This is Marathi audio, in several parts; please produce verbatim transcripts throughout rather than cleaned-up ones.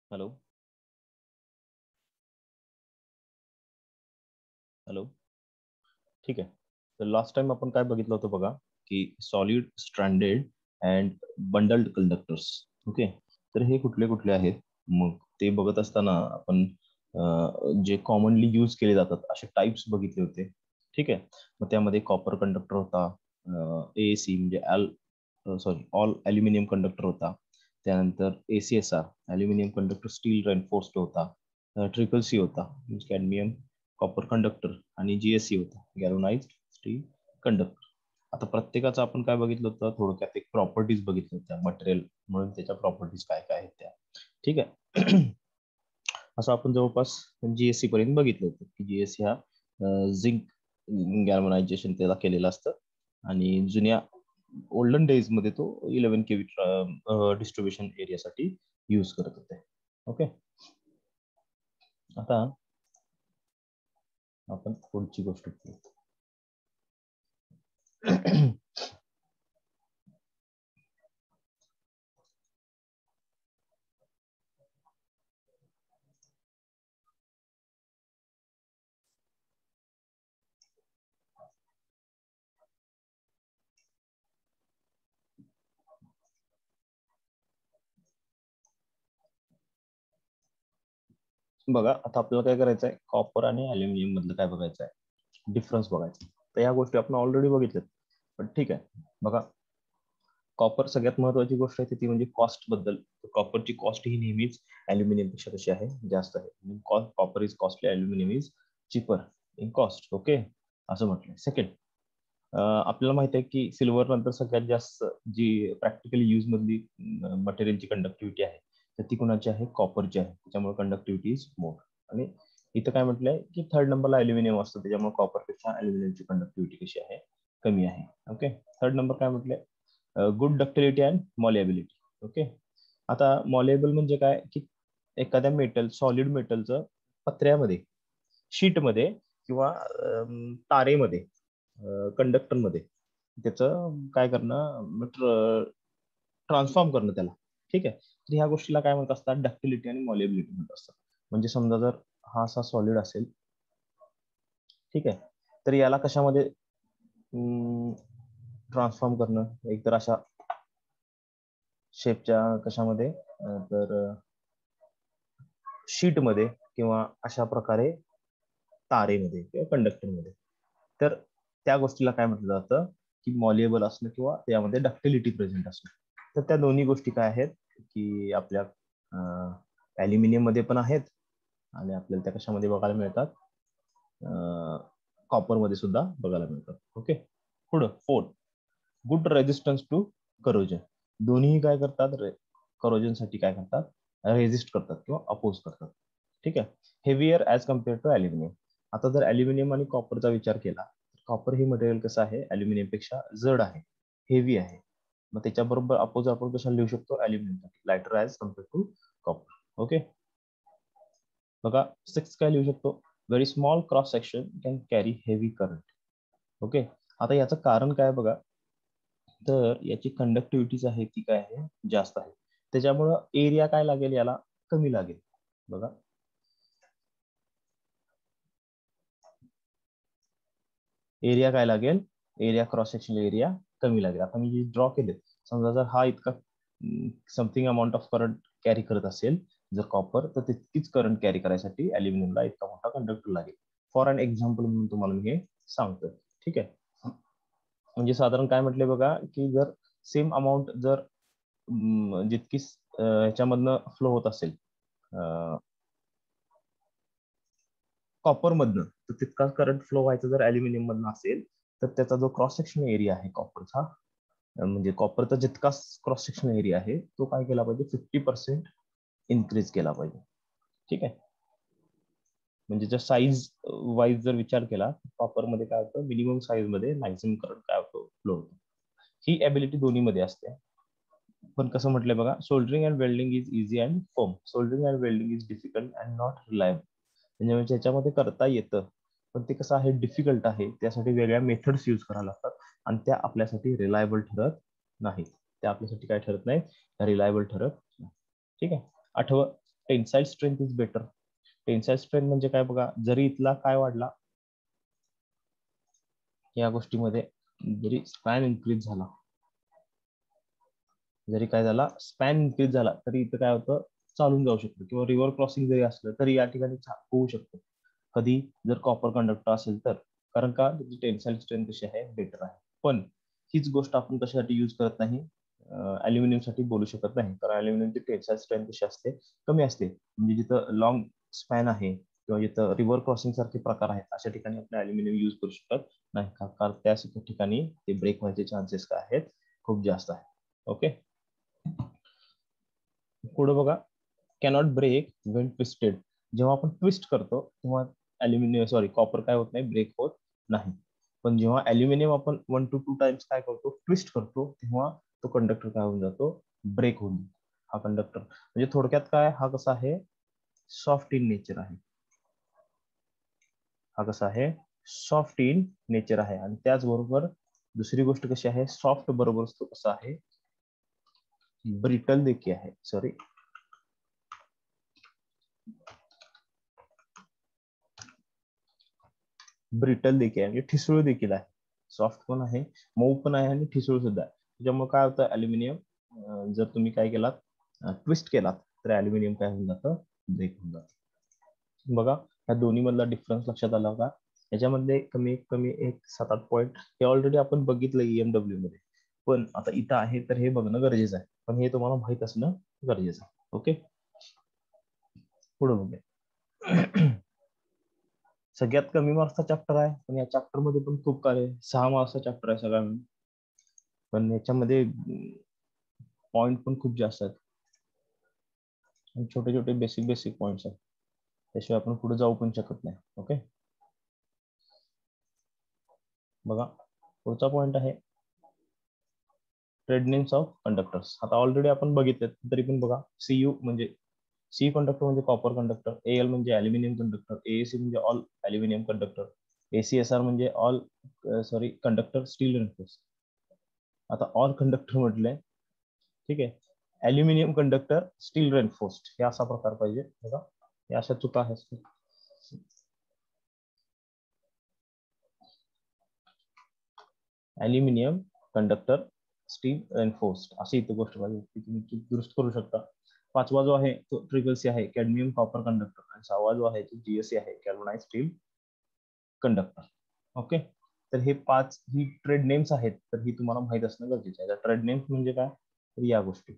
हॅलो हॅलो ठीक आहे. तर लास्ट टाइम आपण काय बघितलं होतं बघा, की solid stranded and bundled conductors. Okay, तर हे कुठले कुठले आहेत मग ते बघत असताना आपण अं, जे कॉमनली यूज केले जातात असे टाइप्स बघितले होते. ठीक आहे. मग त्यामध्ये कॉपर कंडक्टर होता, ए सी म्हणजे al sorry all aluminium conductor होता. त्यानंतर A C S R aluminium conductor steel reinforced होता. ट्रिपल सी होता म्हणजे कॅडमियम कॉपर कंडक्टर, आणि जीएससी होता गॅल्वनाइज्ड स्टील कंडक्टर. आता प्रत्येकाचं आपण काय बघितलं होतं, थोडक्यात एक प्रॉपर्टीज बघितल्या होत्या मटेरियल म्हणून त्याच्या प्रॉपर्टीज काय काय आहेत त्या. ठीक आहे. असं आपण जवळपास जीएससी पर्यंत बघितलं होतं की जीएससी हा झिंक गॅल्वनायझेशन त्याला केलेलं असतं, आणि जुन्या ओल्डन डेज मध्ये तो इलेव्हन केवी डिस्ट्रीब्युशन एरियासाठी यूज करत होते. ओके, आता आपण पुढची गोष्ट करू. बघा, आता आपल्याला काय करायचं आहे, कॉपर आणि अल्युमिनियम मधलं काय बघायचं आहे, डिफरन्स बघायचा. तर या गोष्टी आपण ऑलरेडी बघितल्यात, पण ठीक आहे. बघा, कॉपर सगळ्यात महत्वाची गोष्ट आहे ती म्हणजे कॉस्ट बद्दल. कॉपरची कॉस्ट ही नेहमीच अल्युमिनियम पेक्षा कशी आहे, जास्त आहे. Copper is costly, aluminium is cheaper in cost. Okay, असं म्हटलंय. सेकंड, आपल्याला माहित आहे की सिल्वर नंतर सगळ्यात जास्त जी प्रॅक्टिकली यूज मधली मटेरियलची कंडक्टिव्हिटी आहे तर ती कुणाची आहे, कॉपरची आहे. त्याच्यामुळे कंडक्टिव्हिटी इज मोर. आणि इथं काय म्हटलंय की थर्ड नंबरला अल्युमिनियम असतं, त्याच्यामुळे कॉपरपेक्षा अल्युमिनियमची कंडक्टिव्हिटी कशी आहे, कमी आहे. ओके, थर्ड नंबर काय म्हटलंय, good ductility and malleability. Okay, आता मॉलेबल म्हणजे काय की एखाद्या मेटल, सॉलिड मेटलचं पत्र्यामध्ये, शीटमध्ये किंवा तारेमध्ये, कंडक्टरमध्ये त्याचं काय करणं, ट्रान्सफॉर्म करणं त्याला. ठीक आहे. तर ह्या गोष्टीला काय म्हणत असतात, डक्टिलिटी आणि मॉलेबिलिटी म्हणत असतात. म्हणजे समजा जर हा असा सॉलिड असेल, ठीक आहे, तर याला कशामध्ये ट्रान्सफॉर्म करणं, एकतर अशा शेपच्या कशामध्ये, तर शीटमध्ये किंवा अशा प्रकारे तारेमध्ये किंवा कंडक्टरमध्ये. तर त्या गोष्टीला काय म्हटलं जातं की मॉलिएबल असणं किंवा त्यामध्ये डक्टिलिटी प्रेझेंट असणं. तर त्या दोन्ही गोष्टी काय आहेत की आपल्या ॲल्युमिनियम मध्ये पण आहेत, आणि आपल्याला त्या कशामध्ये बघायला मिळतात, कॉपर मध्ये सुद्धा बघायला मिळतात. ओके, पुढं fourth, good resistance to corrosion. दोन्ही काय करतात, करोजन साठी काय करतात, रेजिस्ट करतात किंवा अपोज करतात. ठीक आहे. Heavier as compare to aluminium. आता जर अल्युमिनियम आणि कॉपरचा विचार केला, कॉपर ही मटेरियल कसं आहे, अल्युमिनियम पेक्षा जड आहे, हेवी आहे. मग त्याच्याबरोबर अपोज आपण कशाला लिहू शकतो, aluminium, lighter as compare to copper. Okay, बघा सिक्स काय लिहू शकतो, very small cross section can carry heavy current. Okay, आता याचं कारण काय बघा, तर याची कंडक्टिव्हिटी आहे ती काय आहे, जास्त आहे. त्याच्यामुळं एरिया काय लागेल, याला कमी लागेल. बघा, एरिया काय लागेल, एरिया क्रॉस सेक्शन एरिया कमी लागेल. आता मी जे ड्रॉ केले, समजा जर हा इतका something amount of current carry करत असेल जर कॉपर, तर तितकीच करंट कॅरी करायसाठी अल्युमिनियमला इतका मोठा कंडक्टर लागेल. फॉर अन एक्झाम्पल म्हणून तुम्हाला मी हे सांगतो. ठीक आहे. म्हणजे साधारण काय म्हटले बघा, की जर सेम अमाऊंट जर जितकी ह्याच्यामधनं फ्लो होत असेल कॉपर मधनं, तर तितकाच करंट फ्लो व्हायचा जर अल्युमिनियम मधनं असेल, तर त्याचा जो क्रॉस सेक्शन एरिया आहे कॉपरचा, म्हणजे कॉपरचा जितका क्रॉस सेक्शन एरिया आहे तो काय केला पाहिजे, फिफ्टी पर्सेंट इन्क्रीज केला पाहिजे. ठीक आहे. म्हणजे जर साईज वाईज जर विचार केला, कॉपर मध्ये काय होतं, मिनिमम साईज मध्ये मॅक्सिमम करंट काय होतो, फ्लो होतो. ही एबिलिटी दोन्ही मध्ये असते. पण कसं म्हटलंय बघा, soldering and welding is easy and firm, soldering and welding is difficult and not reliable. म्हणजे त्याच्यामध्ये करता येतं, पण ते कसं आहे, डिफिकल्ट आहे. त्यासाठी वेगळ्या मेथड्स यूज कराव्या लागतात, आणि त्या आपल्यासाठी रिलायबल ठरत नाहीत. त्या आपल्यासाठी काय ठरत नाही, रिलायबल ठरत नाही. ठीक आहे. आठवं, tensile strength is better. Tensile strength म्हणजे काय बघा, जरी इथला काय वाढला या गोष्टीमध्ये, जरी स्पॅन इन्क्रीज झाला, जरी काय झाला स्पॅन इन्क्रीज झाला, तरी इथं काय होतं, चालून जाऊ शकतं किंवा रिव्हर क्रॉसिंग जरी असलं तरी या ठिकाणी होऊ शकतं. कधी जर कॉपर कंडक्टर असेल तर, कारण का टेन्साईल स्ट्रेंथ कशी आहे, बेटर आहे. पण हीच गोष्ट आपण कशासाठी यूज करत नाही, अल्युमिनियम साठी बोलू शकत नाही, कारण अल्युमिनियमची टेन्साईल स्ट्रेंथ कशी असते, कमी असते. म्हणजे जिथं लॉंग स्पॅन आहे किंवा जिथं रिव्हर क्रॉसिंग सारखे प्रकार आहेत, अशा ठिकाणी आपण अल्युमिनियम यूज करू शकत नाही, कारण त्या ठिकाणी ते ब्रेक व्हायचे चान्सेस काय आहेत, खूप जास्त आहे. ओके, पुढे बघा, कॅनॉट ब्रेक व्हेन ट्विस्टेड. जेव्हा आपण ट्विस्ट करतो तेव्हा अल्युमिनियम सॉरी कॉपर काय होत नाही, ब्रेक होत नाही. पण जेव्हा अल्युमिनियम आपण वन टू टू टाइम्स काय करतो, ट्विस्ट करतो, तेव्हा तो कंडक्टर काय होऊन जातो, ब्रेक होऊन. हा कंडक्टर म्हणजे थोडक्यात काय, हा कसा आहे, सॉफ्ट इन नेचर आहे. हा कसा आहे, सॉफ्ट इन नेचर आहे. आणि त्याचबरोबर दुसरी गोष्ट कशी आहे, सॉफ्ट बरोबर तो कसा आहे, ब्रिटल देखील आहे. सॉरी ब्रिटल देखील आहे, म्हणजे ठिसूळ देखील आहे. सॉफ्ट पण आहे, मऊ पण आहे आणि ठिसूळ सुद्धा आहे. त्याच्यामुळे काय होतं, अल्युमिनियम जर तुम्ही काय केलात, ट्विस्ट केलात, तर अल्युमिनियम काय होऊन जातं, ब्रेक होऊन जातं. बघा, ह्या दोन्ही मधला डिफरन्स लक्षात आला का? याच्यामध्ये कमी कमी एक सात आठ पॉईंट हे ऑलरेडी आपण बघितलं ईएमडब्ल्यू मध्ये, पण आता इथं आहे तर हे बघणं गरजेचं आहे. पण हे तुम्हाला माहित असणं गरजेचं आहे. ओके, पुढे बघूया. सगळ्यात कमी मार्क्सचा चॅप्टर आहे, पण या चॅप्टर मध्ये पण खूप काय, सहा मार्क्सचा चॅप्टर आहे सगळा, पण याच्यामध्ये पॉइंट पण खूप जास्त आहेत, छोटे छोटे बेसिक बेसिक पॉइंट्स आहेत, त्याशिवाय आपण पुढे जाऊ पण शकत नाही. ओके, बघा पुढचा पॉइंट आहे ट्रेड नेम्स ऑफ कंडक्टर्स. आता ऑलरेडी आपण बघितले, तरी पण बघा, सीयू म्हणजे सी कंडक्टर म्हणजे कॉपर कंडक्टर, एल म्हणजे अल्युमिनियम कंडक्टर, एएसी म्हणजे ऑल अल्युमिनियम कंडक्टर, एसीएसआर म्हणजे all sorry conductor steel reinforce. आता ऑल कंडक्टर म्हटलंय, ठीक आहे, अल्युमिनियम कंडक्टर स्टील रेन्फोर्स्ड, हे असा प्रकार पाहिजे बघा, हे अशा चुका आहेत. अल्युमिनियम कंडक्टर स्टील रेन्फोर्स्ड अशी इथे गोष्ट पाहिजे, ती तुम्ही दुरुस्त करू शकता. पाचवा जो आहे तो ट्रिपल सी आहे, कॅडमियम कॉपर कंडक्टर, आणि सहावा जो आहे तो जीएससी आहे, गॅल्वनाइज्ड स्टील कंडक्टर. ओके, तर हे पाच ही ट्रेड नेम्स आहेत, तर ही तुम्हाला माहित असणं गरजेचं आहे. ट्रेड नेम्स म्हणजे काय, तर या गोष्टी,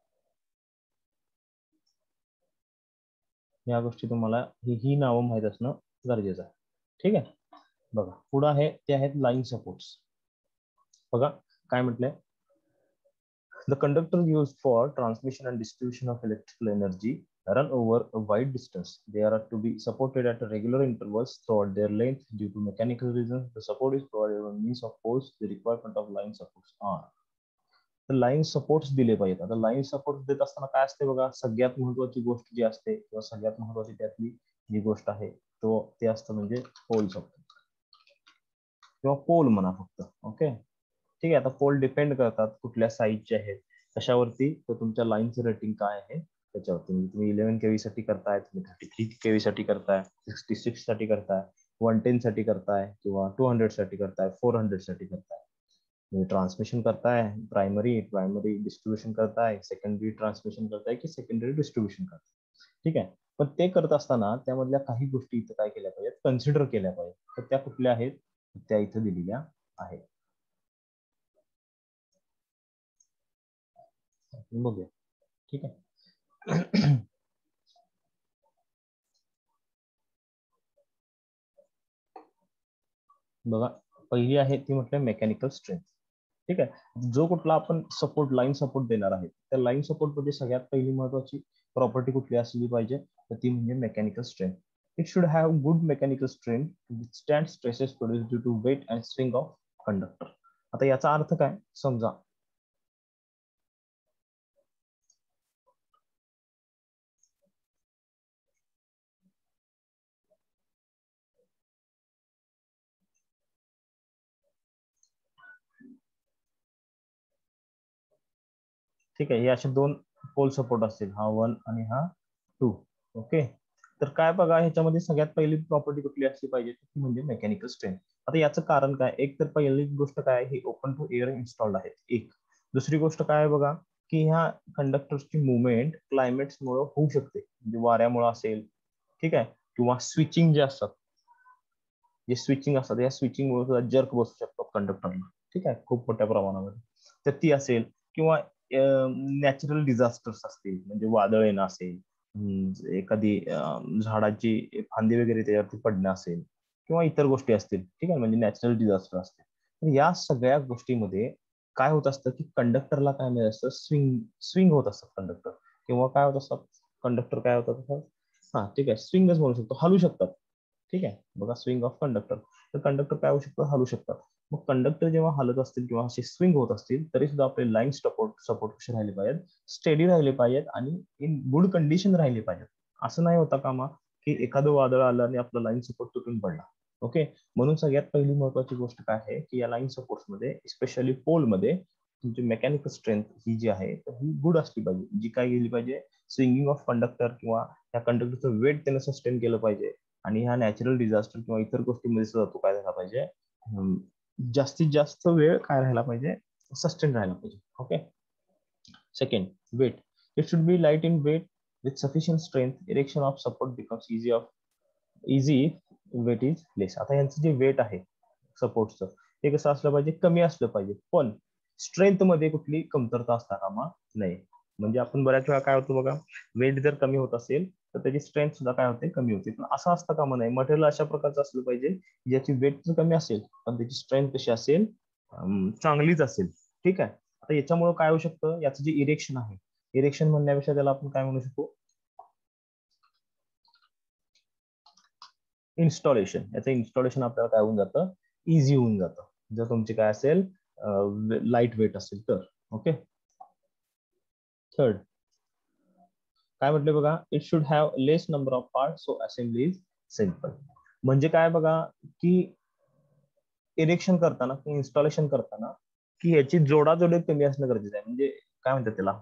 या गोष्टी तुम्हाला ही ही नावं माहित असणं गरजेचं आहे. ठीक आहे, बघा पुढे आहे ते आहेत लाईन सपोर्ट्स. बघा काय म्हटलंय, the conductor used for transmission and distribution of electrical energy run over a wide distance. They are to be supported at regular intervals throughout their length. Due to mechanical reasons, the support is provided by means of poles. The requirement of line supports are, तर लाईन सपोर्ट्स दिले पाहिजेत. आता लाईन सपोर्ट देत असताना काय असते बघा, सगळ्यात महत्वाची गोष्ट जी असते किंवा सगळ्यात महत्वाची त्यातली जी गोष्ट आहे तो ते असतं म्हणजे पोल सपोर्ट किंवा पोल म्हणा फक्त. ओके, ठीक आहे. आता पोल डिपेंड करतात कुठल्या साईजचे आहेत कशावरती, तर तुमच्या लाईनचं रेटिंग काय आहे त्याच्यावरती. म्हणजे तुम्ही इलेव्हन केव्ही साठी करताय, तुम्ही थर्टी थ्री केव्ही साठी करताय, सिक्स्टी सिक्स साठी करताय, वन टेन साठी करताय, किंवा टू हंड्रेड साठी करताय, फोर हंड्रेड साठी करताय. तुम्ही ट्रान्समिशन करताय, प्रायमरी प्रायमरी डिस्ट्रीब्युशन करताय, सेकंडरी ट्रान्समिशन करताय की सेकंडरी डिस्ट्रीब्युशन करताय. ठीक आहे, पण ते करत असताना त्यामधल्या काही गोष्टी इथं काय केल्या पाहिजेत, कन्सिडर केल्या पाहिजेत. तर त्या कुठल्या आहेत, त्या इथं दिलेल्या आहेत. बघूया, ठीक आहे. बघा पहिली आहे ती म्हटलं मेकॅनिकल स्ट्रेंथ. ठीक आहे, जो कुठला आपण सपोर्ट लाईन सपोर्ट देणार आहे त्या लाईन सपोर्ट मध्ये सगळ्यात पहिली महत्वाची प्रॉपर्टी कुठली असली पाहिजे, तर ती म्हणजे mechanical strength. It should have good mechanical strength to withstand stresses produce due to weight and string of conductor. आता याचा अर्थ काय, समजा ठीक आहे, हे असे दोन पोल सपोर्ट असतील, हा वन आणि हा टू. ओके, तर काय बघा ह्याच्यामध्ये सगळ्यात पहिली प्रॉपर्टी कुठली असली पाहिजे ती म्हणजे मेकॅनिकल स्ट्रेंथ. आता याचं कारण काय, एक तर पहिली गोष्ट काय, ही ओपन टू एअर इन्स्टॉल्ड आहे एक. दुसरी गोष्ट काय बघा, की ह्या कंडक्टर्सची मुवमेंट क्लायमेट्समुळे होऊ शकते, म्हणजे वाऱ्यामुळे असेल, ठीक आहे, किंवा स्विचिंग जे असतात, जे स्विचिंग असतात या स्विचिंगमुळे सुद्धा जर्क बसू शकतात कंडक्टरला, ठीक आहे, खूप मोठ्या प्रमाणामध्ये. तर ती असेल, किंवा नॅचरल डिझास्टर्स असतील, म्हणजे वादळ येणं असेल, एखादी झाडाची फांदी वगैरे त्याच्यावरती पडणं असेल, किंवा इतर गोष्टी असतील, ठीक आहे, म्हणजे नॅचरल डिझास्टर असतील. तर या सगळ्या गोष्टीमध्ये काय होत असतं की कंडक्टरला काय मिळत असतं, स्विंग स्विंग होत असतात कंडक्टर, किंवा काय होत असतात कंडक्टर काय होतात, हा ठीक आहे, स्विंगच म्हणू शकतो, हलू शकतात, ठीक आहे. बघा स्विंग ऑफ कंडक्टर, तर कंडक्टर काय होऊ शकतं, हलू शकतात. मग कंडक्टर जेव्हा हलत असतील किंवा असे स्विंग होत असतील तरी सुद्धा आपले लाईन सपोर्ट सपोर्ट कसे राहिले पाहिजेत, स्टेडी राहिले पाहिजेत आणि इन गुड कंडिशन राहिले पाहिजेत. असं नाही होता कामा की एखादं वादळ आलं आणि आपला लाईन सपोर्ट तुटून पडला. ओके, म्हणून सगळ्यात पहिली महत्वाची गोष्ट काय आहे की या लाईन सपोर्ट्स मध्ये, स्पेशली पोलमध्ये, तुमची मेकॅनिकल स्ट्रेंथ ही जी आहे ही गुड असली पाहिजे. जी काय गेली पाहिजे, स्विंगिंग ऑफ कंडक्टर किंवा त्या कंडक्टरचं वेट त्यानं सस्टेन केलं पाहिजे. आणि ह्या नॅचरल डिझास्टर किंवा इतर गोष्टींमध्ये सुद्धा तो काय झाला पाहिजे, जास्तीत जास्त वेळ काय राहायला पाहिजे, सस्टेन राहायला पाहिजे. Okay, second, weight. It should be light in weight with sufficient strength. Erection of support becomes easy of easy weight is less. आता यांचं जे वेट आहे सपोर्टचं ते कसं असलं पाहिजे, कमी असलं पाहिजे, पण स्ट्रेंथ मध्ये कुठली कमतरता असता कामा नाही. म्हणजे आपण बऱ्याच वेळा काय होतं बघा, वेट जर कमी होत असेल तर त्याची स्ट्रेंथ सुद्धा काय होते, कमी होते. पण असं असतं कामा नाही, मटेरियल अशा प्रकारचं असलं पाहिजे ज्याची वेट तर कमी असेल पण त्याची स्ट्रेंथ कशी असेल, चांगलीच असेल, ठीक आहे. आता याच्यामुळे काय होऊ शकतं, याचं जे इरेक्शन आहे, इरेक्शन म्हणण्यापेक्षा त्याला आपण काय म्हणू शकतो, इन्स्टॉलेशन. याचं इन्स्टॉलेशन आपल्याला काय होऊन जातं, इझी होऊन जातं जर तुमची काय असेल, लाईट वेट असेल तर. ओके, थर्ड काय म्हटले बघा, it should have less number of part so assembly is simple. म्हणजे काय बघा की इरेक्शन करताना किंवा इन्स्टॉलेशन करताना की याची जोडाजोडी कमी असणं गरजेचं आहे. म्हणजे काय म्हणतात त्याला,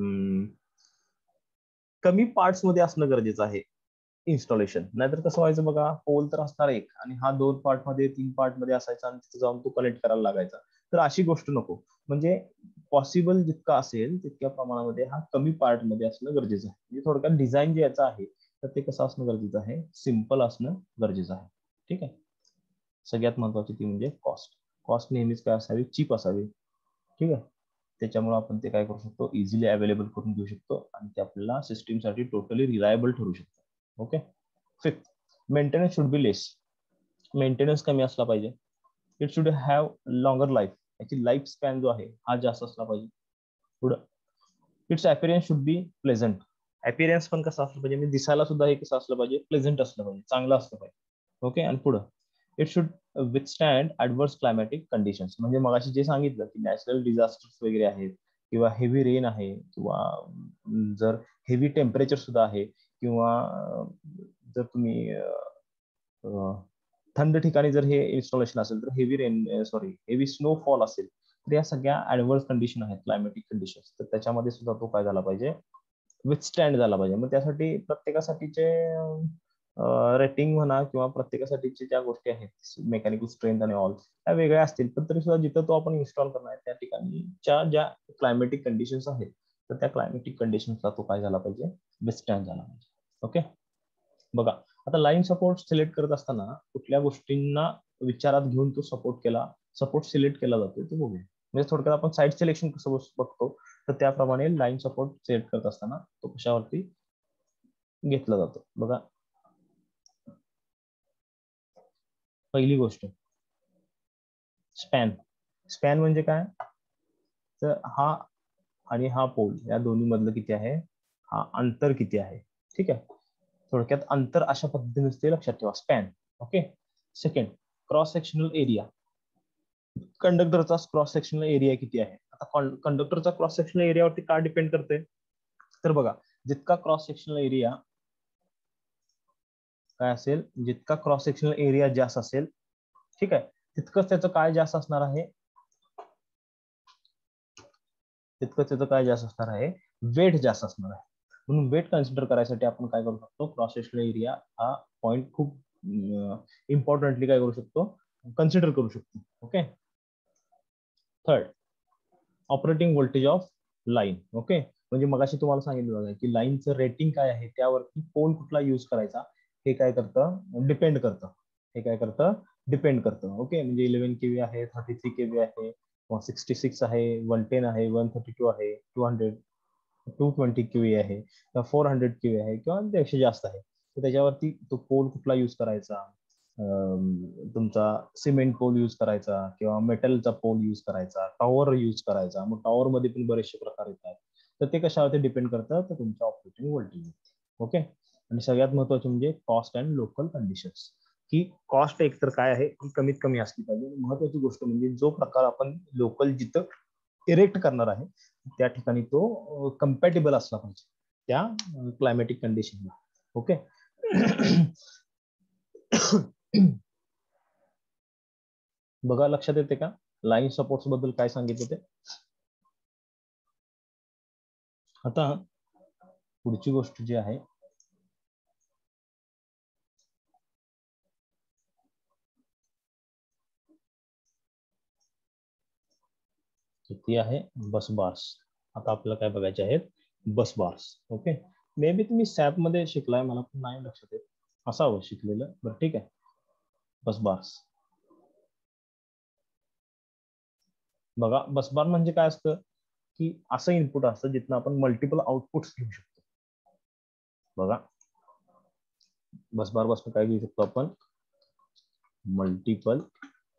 कमी पार्ट्स मध्ये असणं गरजेचं आहे इन्स्टॉलेशन. नाहीतर कसं व्हायचं बघा, पोल तर असणार एक आणि हा दोन पार्ट मध्ये तीन पार्ट मध्ये असायचा आणि तिथे जाऊन तो कनेक्ट करायला लागायचा. तर अशी गोष्ट नको. म्हणजे पॉसिबल जितका असेल तितक्या प्रमाणामध्ये हा कमी पार्ट मध्ये असणं गरजेचं आहे. म्हणजे थोडक्यात डिझाईन जे याचं आहे तर ते कसं असणं गरजेचं आहे, सिम्पल असणं गरजेचं आहे. ठीक आहे, सगळ्यात महत्वाची ती म्हणजे कॉस्ट. कॉस्ट नेहमीच काय असावी, चीप असावी, ठीक आहे. त्याच्यामुळे आपण ते काय करू शकतो, इझिली अवेलेबल करून घेऊ शकतो आणि ते आपल्याला सिस्टीमसाठी टोटली रिलायबल ठरू शकतो. Okay, fifth, maintenance should be less. Maintenance कमी असला पाहिजे. It should have longer life. याची लाईफ स्पॅन जो आहे हा जास्त असला पाहिजे. पुढं, its appearance should be pleasant. Appearance पण कसं असलं पाहिजे, म्हणजे दिसायला सुद्धा हे कसं असलं पाहिजे, प्लेझंट असलं पाहिजे, चांगलं असलं पाहिजे. ओके, आणि पुढं, it should withstand adverse climatic conditions. म्हणजे मगाशी जे सांगितलं की नॅचरल डिझास्टर्स वगैरे आहेत, किंवा हेवी रेन आहे, किंवा जर हेवी टेम्परेचर सुद्धा आहे, किंवा जर तुम्ही थंड ठिकाणी जर हे इन्स्टॉलेशन असेल तर heavy rain sorry heavy snowfall असेल, तर या सगळ्या ऍडव्हर्स कंडिशन आहेत, क्लायमॅटिक कंडिशन्स, तर त्याच्यामध्ये सुद्धा तो काय झाला पाहिजे, विथस्टँड झाला पाहिजे. मग त्यासाठी प्रत्येकासाठीचे रेटिंग म्हणा किंवा प्रत्येकासाठीचे ज्या गोष्टी आहेत, मेकॅनिकल स्ट्रेंथ आणि ऑल त्या वेगळ्या असतील, पण तरी सुद्धा जिथं तो आपण इन्स्टॉल करणार आहे त्या ठिकाणीच्या ज्या क्लायमॅटिक कंडिशन्स आहेत तर त्या क्लायमॅटिक कंडिशन्सला तो काय झाला पाहिजे, विथस्टँड झाला पाहिजे. ओके, बघा आता लाईन सपोर्ट सिलेक्ट करत असताना कुठल्या गोष्टींना विचारात घेऊन तो सपोर्ट केला सपोर्ट सिलेक्ट केला जातो ते बघूया. म्हणजे थोडक्यात आपण साईड सिलेक्शन कसं बघतो तर त्याप्रमाणे लाईन सपोर्ट सिलेक्ट करत असताना तो कशावरती घेतला जातो. बघा, पहिली गोष्ट स्पॅन. स्पॅन म्हणजे काय, तर हा आणि हा पोल या दोन्ही मधलं किती आहे, हा अंतर किती आहे. ठीक आहे, थोडक्यात अंतर अशा पद्धतीने ते लक्षात ठेवा, span. Okay, second, cross sectional area. कंडक्टरचा क्रॉस सेक्शनल एरिया किती आहे. आता कंडक्टरचा क्रॉस सेक्शनल एरियावरती का डिपेंड करते, तर बघा जितका क्रॉस सेक्शनल एरिया काय असेल, जितका क्रॉस सेक्शनल एरिया जास्त असेल, ठीक आहे, तितकंच त्याचं काय जास्त असणार आहे, तितकं त्याचं काय जास्त असणार आहे, वेट जास्त असणार आहे. म्हणून वेट कन्सिडर करायसाठी आपण काय करू शकतो, क्रॉस सेक्शनल एरिया हा पॉईंट खूप इम्पॉर्टंटली काय करू शकतो, कन्सिडर करू शकतो. Okay. Third, operating voltage of line. Okay, म्हणजे मगाशी तुम्हाला सांगितलं बघा की लाईनचं रेटिंग काय आहे त्यावरती पोल कुठला यूज करायचा हे काय करतं, डिपेंड करतं. हे काय करतं, डिपेंड करतं. ओके, म्हणजे इलेव्हन केव्ही आहे, थर्टी थ्री केव्ही आहे, सिक्स्टी सिक्स आहे, वन टेन आहे, वन थर्टी टू आहे, two hundred two twenty KV आहे, किंवा फोर हंड्रेड केव्ही आहे, किंवा त्यापेक्षा जास्त आहे. तर त्याच्यावरती तो पोल कुठला यूज करायचा, तुमचा सिमेंट पोल यूज करायचा किंवा मेटलचा पोल यूज करायचा, टॉवर यूज करायचा. मग टॉवर मध्ये पण बरेचसे प्रकार येतात. तर ते कशावरती डिपेंड करतं, तर तुमच्या ऑपरेटिंग व्होल्टेज. ओके. आणि सगळ्यात महत्वाचे म्हणजे कॉस्ट अँड लोकल कंडिशन्स, की कॉस्ट एकतर काय आहे ती कमीत कमी असली पाहिजे. महत्वाची गोष्ट म्हणजे जो प्रकार आपण लोकल जिथं इरेक्ट करणार आहे त्या ठिकाणी तो कम्पॅटेबल असला पाहिजे त्या क्लायमॅटिक कंडिशनला. ओके. बघा, लक्षात येते का लाईन सपोर्ट्स बद्दल काय सांगितलं ते. आता पुढची गोष्ट जी आहे ती आहे बस बार्स. आता आपल्याला काय बघायचे आहेत, बस बार्स. ओके. मे बी तुम्ही सॅप मध्ये शिकलाय, मला पण नाही लक्षात येत, असावं शिकलेलं, बरं ठीक आहे. बस बार्स बघा, बस बार म्हणजे काय असतं की असं इनपुट असतं जिथं आपण मल्टिपल आउटपुट्स घेऊ शकतो. बघा, बस बार पासून काय घेऊ शकतो आपण, मल्टिपल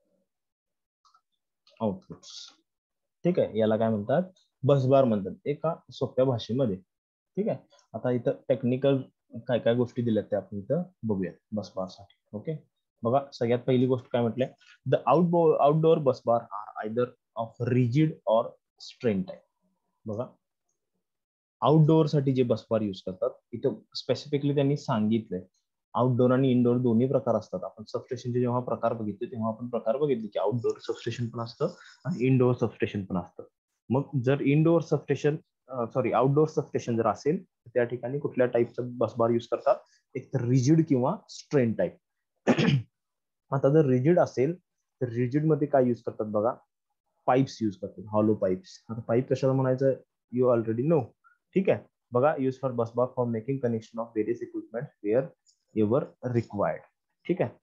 आउटपुट्स. ठीक आहे, याला काय म्हणतात, बस बार म्हणतात एका सोप्या भाषेमध्ये. ठीक आहे. आता इथं टेक्निकल काय काय गोष्टी दिल्यात त्या आपण इथं बघूया बस बार साठी. ओके. बघा, सगळ्यात पहिली गोष्ट काय म्हटलंय, the outdoor outdoor bus bar are either of rigid or strain type. बघा, आउटडोअर साठी जे बस बार यूज करतात इथं स्पेसिफिकली त्यांनी सांगितलंय आउटडोअर आणि इनडोअर दोन्ही प्रकार असतात. आपण सबस्टेशनचे जेव्हा प्रकार बघितले तेव्हा आपण प्रकार बघितले की आउटडोअर सबस्टेशन पण असतं आणि इनडोअर सबस्टेशन पण असतं. मग जर indoor substation sorry outdoor substation जर असेल तर त्या ठिकाणी कुठल्या टाईपचं बस बार यूज करतात, एक तर रिजिड किंवा स्ट्रेन टाईप. आता जर रिजिड असेल तर रिजिड मध्ये काय यूज करतात बघा, पाईप्स यूज करतात, हॉलो पाईप्स. आता पाईप कशाला म्हणायचं यू ऑलरेडी नो. ठीक आहे. बघा, use for bus bar for making connection of various equipment wherever required. ठीक आहे.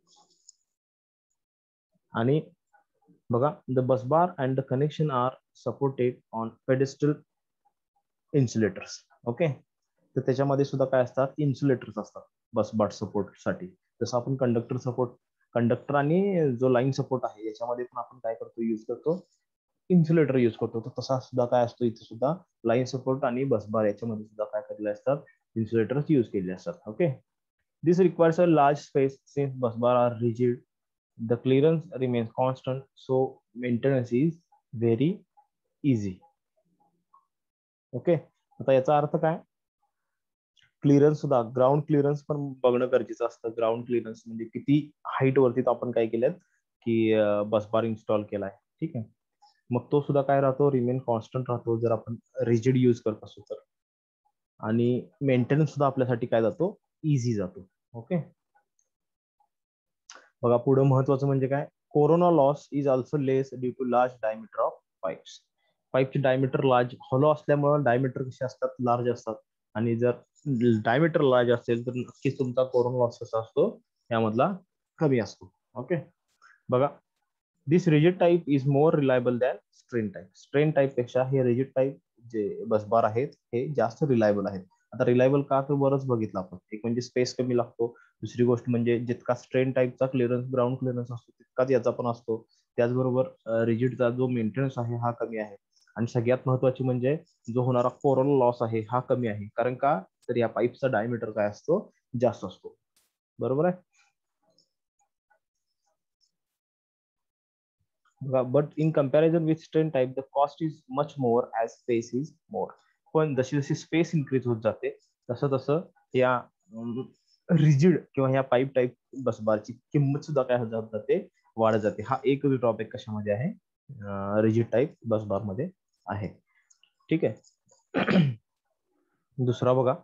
आणि बघा, the bus bar and the connection are supported on pedestal insulators. Okay. तर त्याच्यामध्ये सुद्धा काय असतात, इन्सुलेटर्स असतात बस बार सपोर्ट साठी. जसं आपण कंडक्टर सपोर्ट, कंडक्टर आणि जो लाईन सपोर्ट आहे याच्यामध्ये पण आपण काय करतो, यूज करतो इन्सुलेटर यूज करतो. तर तसा सुद्धा काय असतो, इथे सुद्धा लाईन सपोर्ट आणि बस बार याच्यामध्ये सुद्धा काय केलेले असतात, इन्सुलेटर्स यूज केलेले असतात. Okay. This requires a large space since bus bar are rigid, the clearance remains constant, so maintenance is very easy. Okay. आता याचा अर्थ काय, क्लिअरन्स सुद्धा, ग्राउंड क्लिअरन्स पण बघणं गरजेचं असतं. ग्राउंड क्लिअरन्स म्हणजे किती हाईट वरती आपण काय केलं की बस बार इन्स्टॉल केलाय. ठीक आहे. मग तो सुद्धा काय राहतो, रिमेन कॉन्स्टंट राहतो जर आपण रिजिड यूज करत असू तर. आणि मेंटेनन्स सुद्धा आपल्यासाठी काय जातो, इझी जातो. ओके. बघा, पुढे महत्वाचं म्हणजे काय, corona loss is also less due to large diameter of pipes. पाईपचे डायमीटर लार्ज, हॉलो असल्यामुळे डायमीटर कसे असतात, लार्ज असतात. आणि जर डायमीटर लार्ज असेल तर नक्कीच तुमचा कोरोना लॉस कसा असतो, यामधला कमी असतो. ओके. बघा, this rigid type is more reliable than strain type. Strain type पेक्षा हे रिजिड टाइप जे बस बार आहेत हे जास्त रिलायबल आहेत. आता रिलायबल का, तर बरंच बघितलं आपण. एक म्हणजे स्पेस कमी लागतो, दुसरी गोष्ट म्हणजे जितका स्ट्रेन टाइपचा क्लिअरन्स, ग्राउंड क्लिअरन्स असतो तितकाच याचा पण असतो. त्याचबरोबर रिजिडचा जो मेंटेनन्स आहे हा कमी आहे. आणि सगळ्यात महत्वाची म्हणजे जो होणारा कोरोना लॉस आहे हा कमी आहे. कारण का, तर या पाईपचा डायमीटर काय असतो, जास्त असतो. बरोबर आहे. But in comparison with strain type the cost is much more as space is more. पण जशी जशी स्पेस इन्क्रीज होत जाते तसं तसं या रिजिड किंवा या पाईप टाईप बसबारची किंमत सुद्धा काय होत जाते, वाढत जाते. हा एक ड्रॉबॅक कशामध्ये आहे, रिजिड टाईप बसबार मध्ये आहे. ठीक आहे. दुसरा बघा,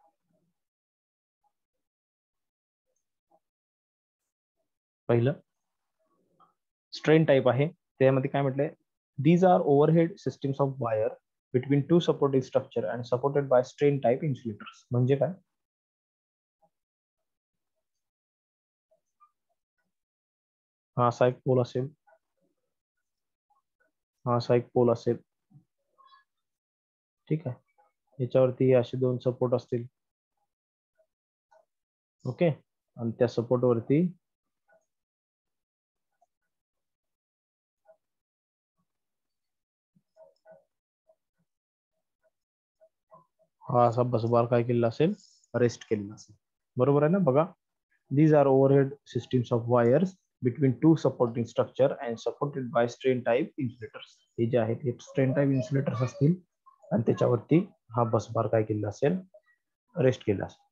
पहिलं स्ट्रेन टाईप आहे, त्यामध्ये काय म्हटलंय, these are overhead systems of wire between two supportive structure and supported by strain type insulators. म्हणजे काय, हा असा एक पोल असेल, हा असा एक पोल असेल, ठीक आहे, याच्यावरती असे दोन सपोर्ट असतील, ओके, आणि त्या सपोर्ट वरती हा असा बसबार काय केलेला असेल, रेस्ट केलेला असेल, बरोबर आहे ना. बघा, these are overhead systems of wires between two supporting structure and supported by strain type insulators. हे जे आहेत हे strain type insulators असतील आणि त्याच्यावरती हा बसबार काय केलेला असेल, रेस्ट केला असेल.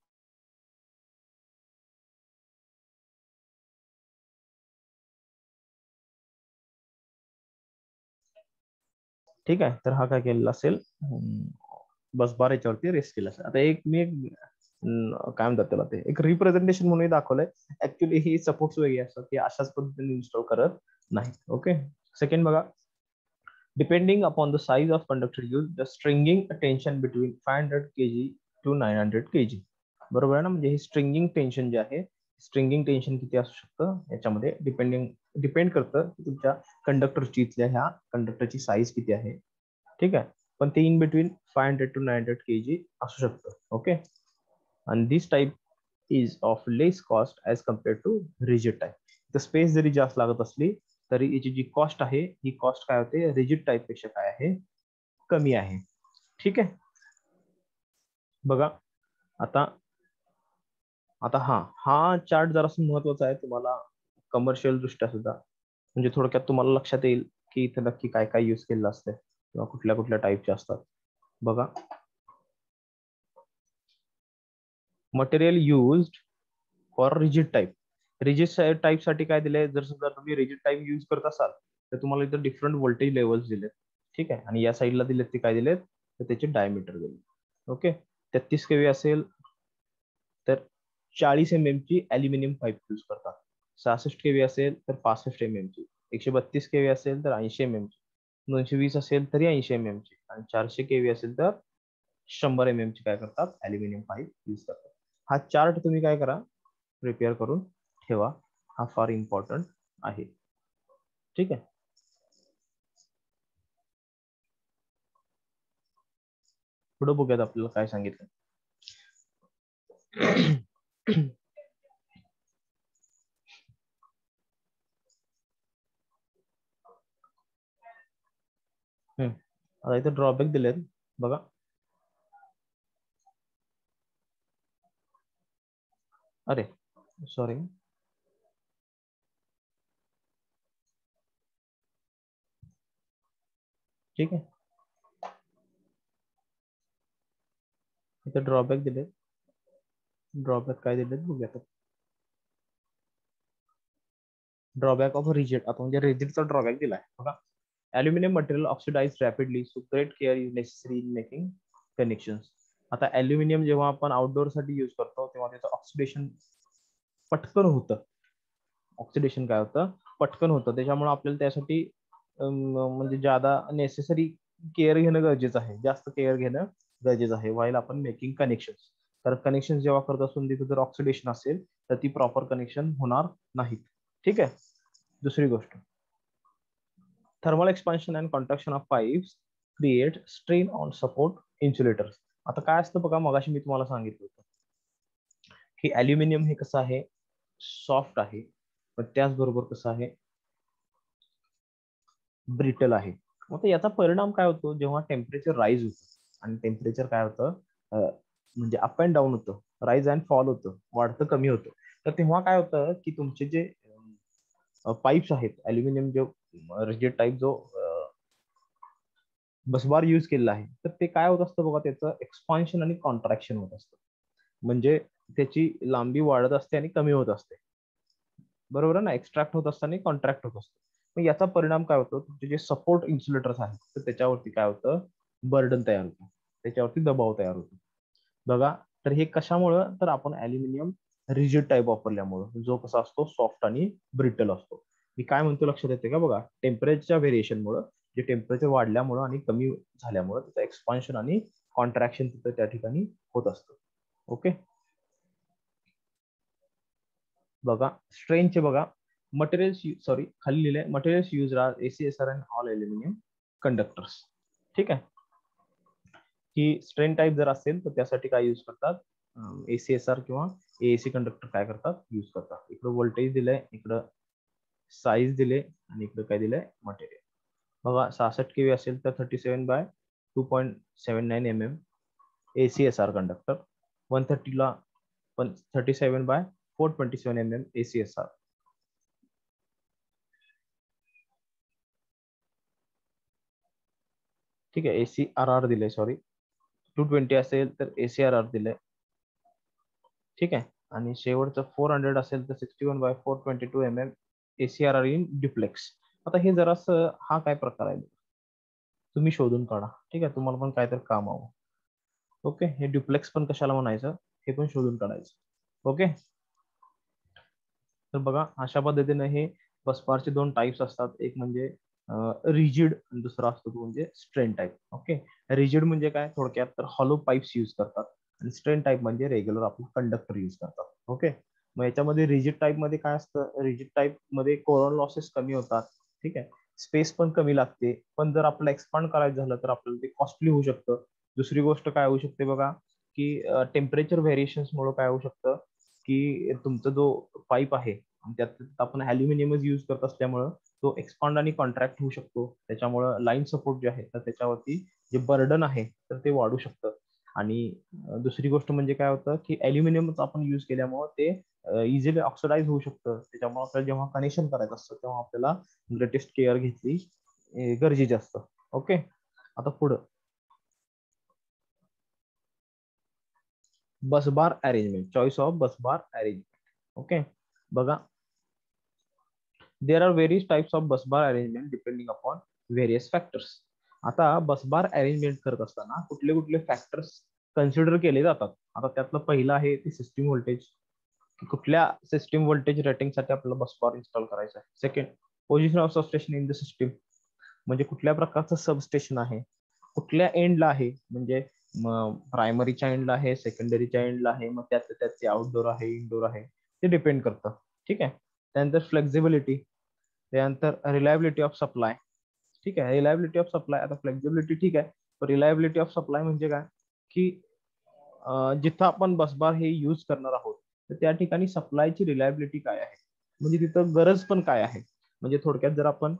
ठीक आहे, तर हा काय केलेला असेल, बसबार याच्यावरती रेस्ट केला असेल. आता एक मी एक काय म्हणतात त्याला, ते एक रिप्रेझेंटेशन म्हणून दाखवलंय. ऍक्च्युली ही सपोर्ट्स वेगळी असतात, की अशाच पद्धतीने इन्स्टॉल करत नाही. ओके, सेकंड बघा, depending upon the size of conductor used, the stringing tension between five hundred kg to nine hundred kg. बरोबर आहे ना. म्हणजे हे स्ट्रिंगिंग टेन्शन जे आहे, स्ट्रिंगिंग टेन्शन किती असू शकतं याच्यामध्ये डिपेंडिंग डिपेंड करतं की तुमच्या कंडक्टरची, इथल्या ह्या कंडक्टरची साईज किती आहे, ठीक आहे. पण ते in between five hundred to nine hundred K G असू शकतं. ओके, आणि this type is of less cost as compared to rigid type. तर स्पेस जरी जास्त लागत असली तरी याची जी कॉस्ट आहे ही कॉस्ट काय होते, रिजिड टाईप पेक्षा काय आहे, कमी आहे. ठीक आहे, बघा आता आता हा हा चार्ट जरासा महत्वाचा आहे तुम्हाला कमर्शियल दृष्ट्या सुद्धा, म्हणजे थोडक्यात तुम्हाला लक्षात येईल की इथे नक्की काय काय यूज केलेलं असतं किंवा कुठल्या कुठल्या टाईपचे असतात. बघा, material used for rigid type. Rigid type साठी काय दिलंय, जर समजा तुम्ही रिजिड टाईप यूज करत असाल तर तुम्हाला इथं डिफरंट व्होल्टेज लेवल्स दिलेत, ठीक आहे, आणि या साईडला दिलेत ते काय दिलेत, तर त्याचे डायमीटर दिले. ओके, तेहतीस केवी असेल तर चाळीस एम एम ची अल्युमिनियम पाईप यूज करतात. सहासष्ट केवी असेल तर पासष्ट एम एम ची, एकशे बत्तीस केवी असेल तर ऐंशी एम एम ची, दोनशे वीस असेल तरी ऐंशी एम एम ची, आणि चारशे केवी असेल तर शंभर एम एम ची काय करतात, अल्युमिनियम पाईप यूज करतात. हा चार्ट तुम्ही काय करा, प्रिपेअर करून ठेवा, हा फार इम्पॉर्टंट आहे. ठीक आहे, पुढे बघूयात आपल्याला काय सांगितलं. आता इथे ड्रॉबॅक दिलेत बघा. अरे सॉरी, ठीक आहे, इथे ड्रॉबॅक दिले, ड्रॉबॅक काय दिले बघूयात. ड्रॉबॅक ऑफ रिजिड, आता म्हणजे रिजिडचा ड्रॉबॅक दिलाय बघा. Aluminium material oxidise rapidly, so great care is necessary in making connections. आता अल्युमिनियम जेव्हा आपण आउटडोर साठी युज करतो तेव्हा त्याचं ऑक्सिडेशन पटकन होतं. ऑक्सिडेशन काय होतं, पटकन होतं, त्याच्यामुळे आपल्याला त्यासाठी म्हणजे ज्यादा नेसेसरी केअर घेणं गरजेचं आहे, जास्त केअर घेणं गरजेचं आहे व्हाईल आपण मेकिंग कनेक्शन. तर कनेक्शन जेव्हा करत असून तिथे जर ऑक्सिडेशन असेल तर ती प्रॉपर कनेक्शन होणार नाहीत. ठीक आहे, दुसरी गोष्ट, thermal expansion and contraction of pipes create strain on support insulators. आता काय असतं बघा, मगाशी मी तुम्हाला सांगितलं होतं की अल्युमिनियम हे कसं आहे, सॉफ्ट आहे, पण त्याचबरोबर कसं आहे, ब्रिटल आहे. मग याचा परिणाम काय होतो, जेव्हा टेम्परेचर राईज होतं आणि टेम्परेचर काय होतं, म्हणजे अप अँड डाऊन होतं, राईज अँड फॉल होतं, वाढतं कमी होतं, तर तेव्हा काय होतं की तुमचे जे पाईप्स आहेत, अल्युमिनियम जो रिजिड टाईप जो बसबार यूज केलेला आहे, तर ते काय होत असतं बघा, त्याचं एक्सपान्शन आणि कॉन्ट्रॅक्शन होत असतं, म्हणजे त्याची लांबी वाढत असते आणि कमी होत असते, बरोबर आहे ना, एक्स्ट्रॅक्ट होत असताना कॉन्ट्रॅक्ट होत असतं. मग याचा परिणाम काय होतो, तुमचे जे सपोर्ट इन्सुलेटर्स आहेत तर त्याच्यावरती काय होतं, बर्डन तयार होतं, त्याच्यावरती दबाव तयार होतो. बघा, तर हे कशामुळं, तर आपण ऍल्युमिनियम रिजिड टाईप वापरल्यामुळं, जो कसा असतो सॉफ्ट आणि ब्रिटल असतो. मी काय म्हणतो लक्षात येते का बघा, टेम्परेचरच्या व्हेरिएशनमुळं, जे टेम्परेचर वाढल्यामुळं आणि कमी झाल्यामुळं त्याचं एक्सपान्शन आणि कॉन्ट्रॅक्शन तिथं त्या ठिकाणी होत असतं. ओके, बघा स्ट्रेनचे बघा, मटेरियल्स सॉरी खाली लिहिलंय materials use are ACSR and all aluminium conductors. ठीक आहे, की स्ट्रेन टाईप जर असेल तर त्यासाठी काय यूज करतात, एसीएसआर किंवा एएसी कंडक्टर काय करतात, यूज करतात. इकडं व्होल्टेज दिलंय, इकडं साईज दिले आणि इकडं काय दिलंय, मटेरियल. बघा सहासष्ट केवी असेल तर thirty seven by two point seven nine M M ACSR conductor, one थर्टीला पण thirty seven by four twenty seven M M ACSR. ठीक आहे, एसी आर आर दिले, सॉरी टू ट्वेंटी असेल तर एसी आर आर दिले. ठीक आहे, आणि शेवटचं फोर हंड्रेड असेल तर sixty one by four twenty two M M AC R R in duplex. आता हे जरासं हा काय प्रकार आहे तुम्ही शोधून काढा. ठीक आहे, तुम्हाला पण काहीतरी काम हवं. ओके, हे ड्युप्लेक्स पण कशाला म्हणायचं हे पण शोधून काढायचं. ओके, तर बघा अशा पद्धतीने हे बसबारचे दोन टाइप्स असतात, एक म्हणजे रिजिड आणि दुसरा असतो तो म्हणजे स्ट्रेन टाईप. ओके, रिजिड म्हणजे काय थोडक्यात तर हॉलो पाईप्स यूज करतात आणि स्ट्रेन टाईप म्हणजे रेग्युलर आपण कंडक्टर यूज करतात. ओके, मग याच्यामध्ये रिजिड टाईप मध्ये काय असतं, रिजिड टाईप मध्ये कोरोना लॉसेस कमी होतात. ठीक आहे, स्पेस पण कमी लागते, पण जर आपल्याला एक्सपांड करायचं झालं तर आपल्याला ते कॉस्टली होऊ शकतं. दुसरी गोष्ट काय होऊ शकते बघा, की टेम्परेचर व्हेरिएशन्समुळे काय होऊ शकतं, की तुमचा जो पाईप आहे आणि त्यात आपण ॲल्युमिनियमच यूज करत असल्यामुळं तो एक्सपांड आणि कॉन्ट्रॅक्ट होऊ शकतो. त्याच्यामुळं लाईन सपोर्ट जे आहे तर त्याच्यावरती जे बर्डन आहे तर ते वाढू शकतं. आणि दुसरी गोष्ट म्हणजे काय होतं, की ॲल्युमिनियमच आपण यूज केल्यामुळं ते इझिली ऑक्सिडाइज होऊ शकतं. त्याच्यामुळे आपल्याला जेव्हा कनेक्शन करायचं असतं तेव्हा आपल्याला ग्रेटेस्ट केअर घेतली गरजेची असतं. ओके, आता पुढं busbar arrangement, choice of busbar arrangement. Okay, बघा there are various types of busbar arrangement depending upon various factors. आता बसबार अरेंजमेंट करत असताना कुठले कुठले फॅक्टर्स कन्सिडर केले जातात. आता त्यातलं पहिलं आहे ते सिस्टीम व्होल्टेज, कुठल्या सिस्टीम व्होल्टेज रेटिंगसाठी आपल्याला बसबार इन्स्टॉल करायचा आहे. Second, position of substation in the system, म्हणजे कुठल्या प्रकारचं सबस्टेशन आहे, कुठल्या एंडला आहे, म्हणजे प्रायमरीच्या एंडला आहे, सेकंडरीच्या एंडला आहे, मग त्यात त्याचे आउटडोर आहे, इनडोर आहे, ते डिपेंड करतं. ठीक आहे, त्यानंतर फ्लेक्झिबिलिटी, त्यानंतर रिलायबिलिटी ऑफ सप्लाय. ठीक आहे, रिलायबिलिटी ऑफ सप्लाय, आता फ्लेक्झिबिलिटी ठीक आहे, पण रिलायबिलिटी ऑफ सप्लाय म्हणजे काय, की जिथं आपण बसबार हे यूज करणार आहोत तर त्या ठिकाणी सप्लायची रिलायबिलिटी काय आहे, म्हणजे तिथं गरज पण काय आहे. म्हणजे थोडक्यात जर आपण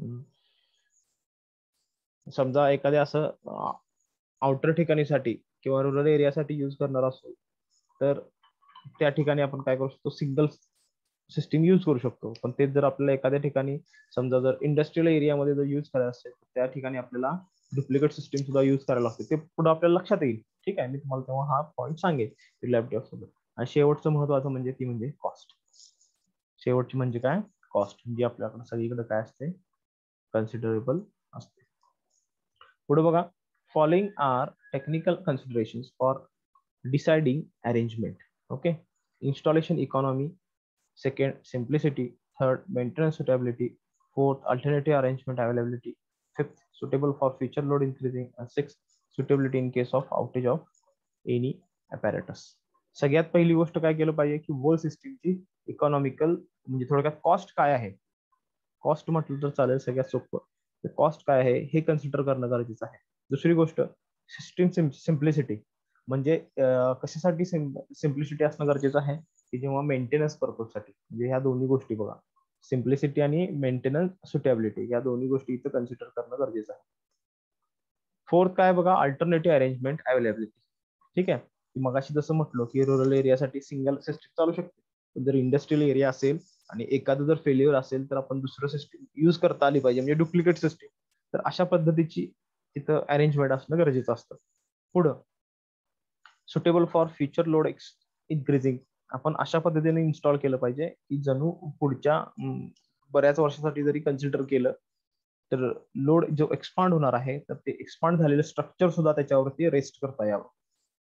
समजा एखाद्या असं आउटर ठिकाणीसाठी किंवा रुरल एरियासाठी यूज करणार असो तर त्या ठिकाणी आपण काय करू शकतो, सिंगल सिस्टीम यूज करू शकतो. पण तेच जर आपल्याला एखाद्या ठिकाणी समजा जर इंडस्ट्रियल एरियामध्ये जर यूज करायचं असेल तर त्या ठिकाणी आपल्याला डुप्लिकेट सिस्टीम सुद्धा यूज करायला लागते. ते पुढे आपल्याला लक्षात येईल. ठीक आहे, मी तुम्हाला तेव्हा हा पॉईंट सांगेल रिलायबिलिटी ऑफ सप्लाय. आणि शेवटचं महत्वाचं म्हणजे ती म्हणजे कॉस्ट. शेवटची म्हणजे काय, कॉस्ट, जी आपल्याकडे सगळीकडे काय असते, कन्सिडरेबल असते. पुढे बघा, following are technical considerations for deciding arrangement. Okay, installation economy, second simplicity, third maintenance suitability, fourth alternative arrangement availability, fifth suitable for future load increasing, and sixth suitability in case of outage of any apparatus. सगळ्यात पहिली गोष्ट काय केलं पाहिजे, की वोल सिस्टीमची इकॉनॉमिकल म्हणजे थोडक्यात कॉस्ट काय आहे, कॉस्ट म्हटलं तर चालेल सगळ्यात सोपं, कॉस्ट काय आहे हे कन्सिडर करणं गरजेचं आहे. दुसरी गोष्ट सिस्टीम सिम्प्लिसिटी, म्हणजे कशासाठी सिम्प्लिसिटी असणं गरजेचं आहे, की जेव्हा मेंटेनन्स पर्पजसाठी, म्हणजे ह्या दोन्ही गोष्टी बघा, सिम्प्लिसिटी आणि मेंटेनन्स सुटेबिलिटी या दोन्ही गोष्टी इथं कन्सिडर करणं गरजेचं आहे. फोर्थ काय बघा, अल्टरनेटिव्ह अरेंजमेंट अवेलेबिलिटी. ठीक आहे, मगाशी जसं म्हटलं की रुरल एरियासाठी सिंगल सिस्टीम चालू शकते, पण जर इंडस्ट्रियल एरिया असेल आणि एखादं जर फेल्युअर असेल तर आपण दुसरं सिस्टीम युज करता आली पाहिजे, म्हणजे डुप्लिकेट सिस्टीम. तर अशा पद्धतीची तिथं अरेंजमेंट असणं गरजेचं असतं. पुढं suitable for future load increasing, आपण अशा पद्धतीने इन्स्टॉल केलं पाहिजे की जणू पुढच्या बऱ्याच वर्षासाठी जरी कन्सिडर केलं तर लोड जो एक्सपांड होणार आहे तर ते एक्सपांड झालेलं स्ट्रक्चर सुद्धा त्याच्यावरती रेस्ट करता यावं.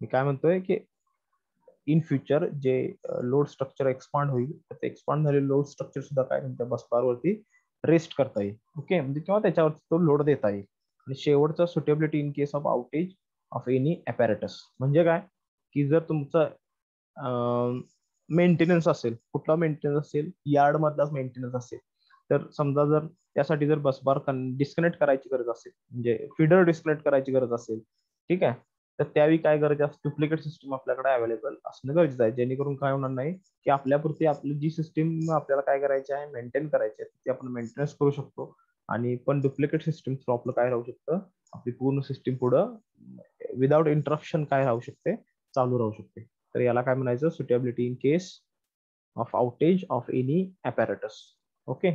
मी काय म्हणतोय की इन फ्युचर जे लोड स्ट्रक्चर एक्सपांड होईल तर ते एक्सपांड झालेलं लोड स्ट्रक्चर सुद्धा काय तुमच्या बस बारवरती रेस्ट करता येईल. ओके, म्हणजे किंवा त्याच्यावरती तो लोड देता येईल. आणि शेवटचा suitability in case of outage of any apparatus, म्हणजे काय की जर तुमचं मेंटेनन्स असेल, कुठला मेंटेनन्स असेल, यार्ड मधलाच मेंटेनन्स असेल, तर समजा जर त्यासाठी जर बसबार डिस्कनेक्ट करायची गरज असेल, म्हणजे फिडर डिस्कनेक्ट करायची गरज असेल, ठीक आहे, तर त्यावेळी काय गरज असते, डुप्लिकेट सिस्टम आपल्याकडे अवेलेबल असणं गरजेचं आहे, जेणेकरून काय होणार नाही की आपल्यापुरती आपली जी सिस्टीम आपल्याला काय करायची आहे, मेंटेन करायची आहे, ती आपण मेंटेनन्स करू शकतो. आणि पण डुप्लिकेट सिस्टीम थ्रू आपलं काय राहू शकतं, आपली पूर्ण सिस्टीम पुढं विदाउट इंटरप्शन काय राहू शकते, चालू राहू शकते. तर याला काय म्हणायचं, suitability in case of outage of any apparatus. Okay,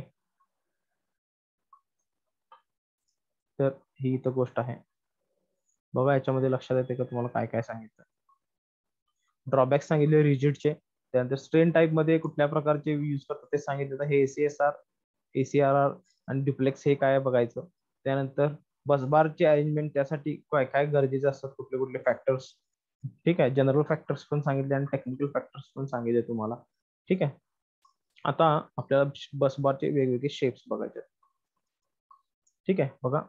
तर ही इथं गोष्ट आहे बघा. याच्यामध्ये लक्षात येते का तुम्हाला काय काय सांगितलं. ड्रॉबॅक सांगितले रिजिडचे, त्यानंतर स्ट्रेन टाईप मध्ये कुठल्या प्रकारचे यूज करतात ते सांगितलं. हे एसीएसआर, एसीआरआर आणि डिप्लेक्स हे काय बघायचं. त्यानंतर बसबारचे अरेंजमेंट, त्यासाठी काय काय गरजेचे असतात, कुठले कुठले फॅक्टर्स, ठीक आहे, जनरल फॅक्टर्स पण सांगितले आणि टेक्निकल फॅक्टर्स पण सांगितले तुम्हाला. ठीक आहे, आता आपल्याला बसबारचे वेगवेगळे शेप्स बघायचे. ठीक आहे, बघा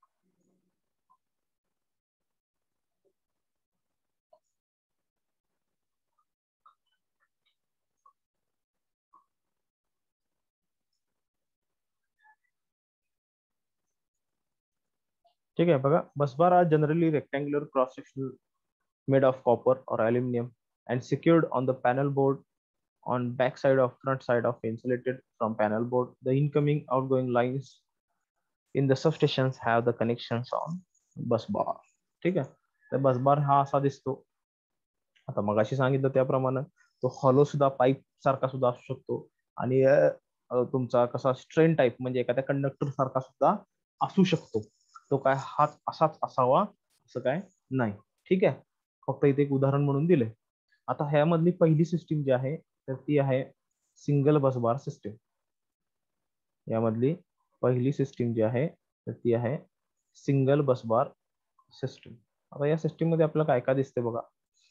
ठीक आहे, बघा. Busbar are generally rectangular cross-sectional made of copper or aluminum and secured on the panel board on back side of front side of insulated from panel board. The incoming outgoing lines in the substations have the connections on busbar. ठीक आहे, तर busbar हा असा दिसतो. आता मगाशी सांगितलं त्याप्रमाणे तो हॉलो सुद्धा पाईप सारखा सुद्धा असू शकतो आणि तुमचा कसा स्ट्रेन टाईप म्हणजे एखाद्या कंडक्टर सारखा सुद्धा असू शकतो. तो काय हात असाच असावा असं काय नाही. ठीक आहे, फक्त इथे एक उदाहरण म्हणून दिले. आता ह्यामधली पहिली सिस्टीम जी आहे तर ती आहे सिंगल बसबार सिस्टीम. यामधली पहिली सिस्टीम जी आहे तर ती आहे सिंगल बसबार सिस्टीम. आता या सिस्टीम मध्ये आपल्याला काय काय दिसते बघा.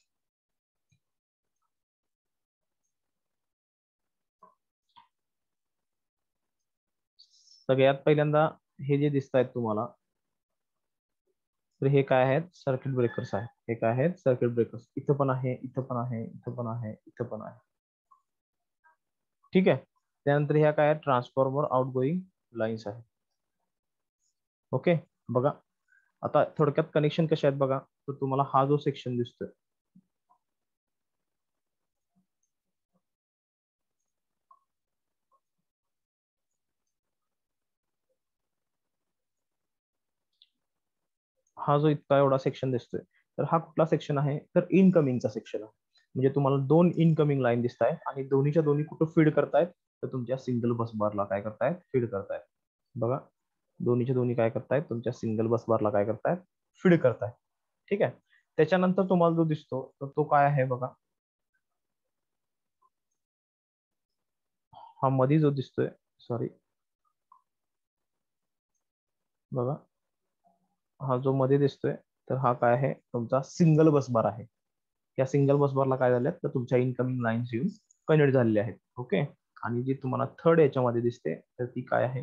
सगळ्यात पहिल्यांदा हे जे दिसत आहेत तुम्हाला, तर हे काय आहेत, सर्किट ब्रेकर्स आहेत. हे काय आहेत, सर्किट ब्रेकर्स. इथं पण आहे, इथं पण आहे, इथं पण आहे, इथं पण आहे. ठीक आहे, त्यानंतर ह्या काय आहेत, ट्रान्सफॉर्मर आउट गोईंग लाईन्स आहेत. ओके, बघा आता थोडक्यात कनेक्शन कसे आहेत बघा. तर तुम्हाला हा जो सेक्शन दिसतोय, हा जो इतका एवढा सेक्शन दिसतोय, तर हा कुठला सेक्शन आहे, तर इनकमिंगचा सेक्शन आहे. म्हणजे तुम्हाला दोन इनकमिंग लाईन दिसत आहेत आणि दोन्हीच्या दोन्ही कुठं फीड करतायत, तर तुमच्या सिंगल बस बारला काय करतायत, फीड करतायत. बघा, दोन्हीच्या दोन्ही काय करतायत, तुमच्या सिंगल बस बारला काय करतायत, फीड करतायत. ठीक आहे, त्याच्यानंतर तुम्हाला जो दिसतो तर तो काय आहे बघा. हा मध्ये जो दिसतोय, सॉरी बघा, हा जो मध्ये दिसतोय तर हा काय आहे, तुमचा सिंगल बस बार आहे. या सिंगल बस बारला काय झाल्यात, तर तुमच्या इनकमिंग लाईन्स येऊन कनेक्ट झालेले आहेत. ओके, आणि जी तुम्हाला थर्ड याच्यामध्ये दिसते तर ती काय आहे,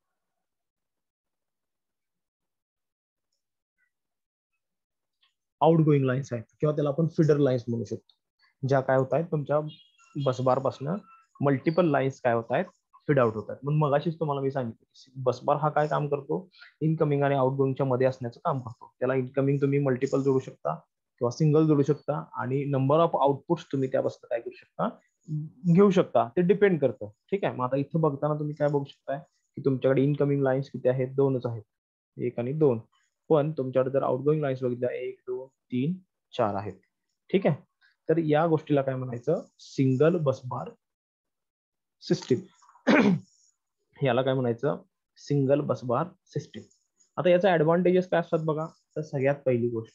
आउट गोईंग लाईन्स आहेत, किंवा त्याला आपण फिडर लाईन्स म्हणू शकतो. ज्या काय होत आहेत, तुमच्या बसबार पासून मल्टिपल लाईन्स काय होत आहेत, फीड आउट होत आहेत. म्हणून मगाशीच तुम्हाला मी सांगितलं, बसबार हा काय काम करतो, इनकमिंग आणि आउटगोईंगच्या मध्ये असण्याचं काम करतो. त्याला इनकमिंग तुम्ही मल्टिपल जोडू शकता किंवा सिंगल जोडू शकता, आणि नंबर ऑफ आउटपुट्स तुम्ही त्यापासून काय करू शकता, घेऊ शकता. ते डिपेंड करतं. ठीक आहे, मग आता इथं बघताना तुम्ही काय बघू शकताय की तुमच्याकडे इनकमिंग लाईन्स किती आहेत, दोनच आहेत, एक आणि दोन. पण तुमच्याकडे जर आउटगोईंग लाईन्स बघितल्या, एक दोन तीन चार आहेत. ठीक आहे, तर या गोष्टीला काय म्हणायचं, सिंगल बसबार सिस्टीम. याला काय म्हणायचं, सिंगल बसबार सिस्टीम. आता याचा ऍडव्हान्टेजेस काय असतात बघा. तर सगळ्यात पहिली गोष्ट,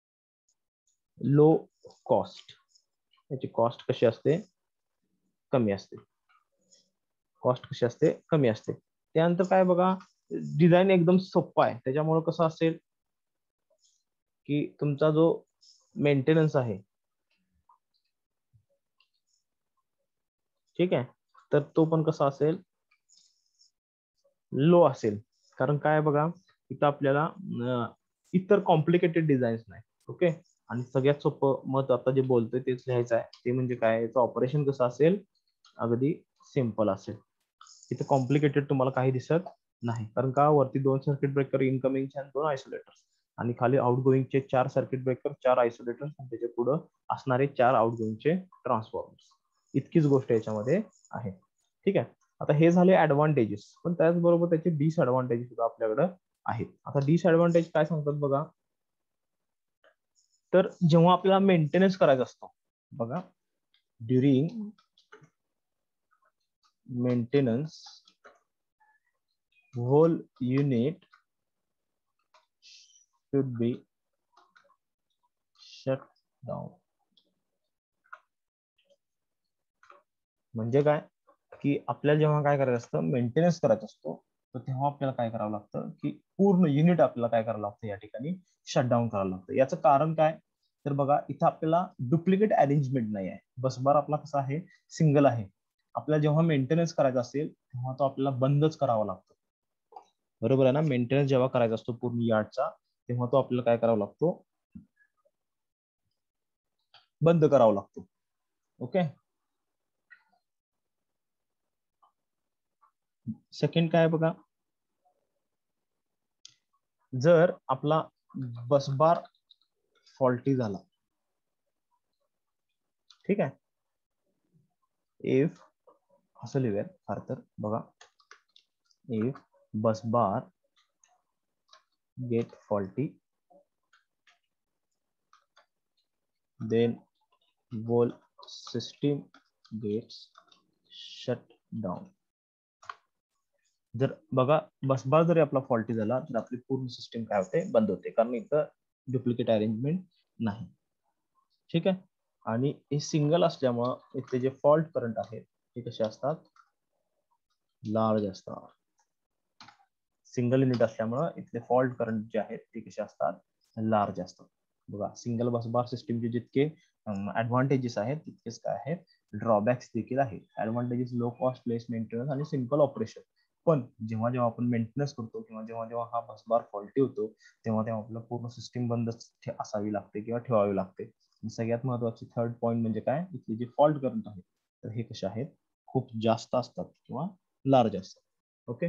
लो कॉस्ट. याची कॉस्ट कशी असते, कमी असते. कॉस्ट कशी असते, कमी असते. त्यानंतर काय बघा, डिझाईन एकदम सोपा आहे. त्याच्यामुळे कसं असेल की तुमचा जो मेंटेनन्स आहे, ठीक आहे, तर तो पण कसा असेल, लो असेल. कारण काय बघा, इथं आपल्याला इतर कॉम्प्लिकेटेड डिझाईन्स नाही. ओके, आणि सगळ्यात सोपं मत आता जे बोलतोय तेच लिहायचं आहे. ते म्हणजे काय, याचं ऑपरेशन कसं असेल, अगदी सिम्पल असेल. इथं कॉम्प्लिकेटेड तुम्हाला काही दिसत नाही. कारण का, वरती दोन सर्किट ब्रेकर इनकमिंगचे आणि दोन आयसोलेटर्स, आणि खाली आउटगोईंगचे चार सर्किट ब्रेकर, चार आयसोलेटर्स, आणि त्याच्या पुढे असणारे चार आउटगोईंगचे ट्रान्सफॉर्मर्स. इतकीच गोष्ट याच्यामध्ये आहे. ठीक आहे, आता हे झाले ऍडव्हान्टेजेस, पण त्याचबरोबर त्याचे डिसएडव्हान्टेजेस सुद्धा आपल्याकडे आहेत. आता डिसएडव्हान्टेज काय सांगतात बघा, तर जेव्हा आपल्याला मेंटेनन्स करायचा असतो बघा, during maintenance whole unit should be shut down. म्हणजे काय, की आपल्याला जेव्हा काय करायचं असतं, मेंटेनन्स करायचा असतो, तर तेव्हा आपल्याला काय करावं लागतं, की पूर्ण युनिट आपल्याला काय करावं लागतं, या ठिकाणी शटडाऊन करावं लागतं. याचं कारण काय, तर बघा, इथं आपल्याला डुप्लिकेट अरेंजमेंट नाही आहे. बसबार आपला कसा आहे, सिंगल आहे. आपल्याला जेव्हा मेंटेनन्स करायचा असेल तेव्हा तो आपल्याला बंदच करावा लागतो. बरोबर आहे ना, मेंटेनन्स जेव्हा करायचा असतो पूर्ण यार्डचा, तेव्हा तो आपल्याला काय करावा लागतो, बंद करावा लागतो. ओके, सेकंड काय बघा, जर आपला बसबार फॉल्टी झाला, ठीक आहे, इफ असं लिहूया फार तर बघा, if busbar get faulty then whole system gets shut down. जर बघा, बसबार जरी आपला फॉल्टी झाला तर आपली पूर्ण सिस्टीम काय होते, बंद होते, कारण इथं डुप्लिकेट अरेंजमेंट नाही. ठीक आहे, आणि हे सिंगल असल्यामुळं इथे जे फॉल्ट करंट आहेत ते कसे असतात, लार्ज असतात. सिंगल युनिट असल्यामुळं इथले फॉल्ट करंट जे आहेत ते कसे असतात, लार्ज असतात. बघा, सिंगल बसबार सिस्टीमचे जितके ऍडव्हान्टेजेस आहेत तितकेच काय आहेत, ड्रॉबॅक्स देखील आहेत. Advantages low cost, less maintenance आणि सिंपल ऑपरेशन. पण जेव्हा जेव्हा आपण मेंटेनन्स करतो किंवा जेव्हा जेव्हा हा बसबार फॉल्टी होतो तेव्हा तेव्हा आपल्याला पूर्ण सिस्टीम बंद असावी लागते किंवा ठेवावी लागते. आणि सगळ्यात महत्वाची थर्ड पॉईंट म्हणजे काय, इथले जे फॉल्ट करंट आहेत तर हे कसे आहेत, खूप जास्त असतात किंवा लार्ज असतात. ओके,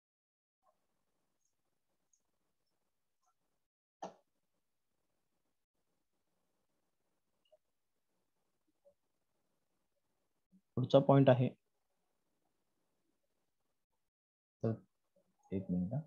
पुढचा पॉइंट आहे, तर एक मिनिट,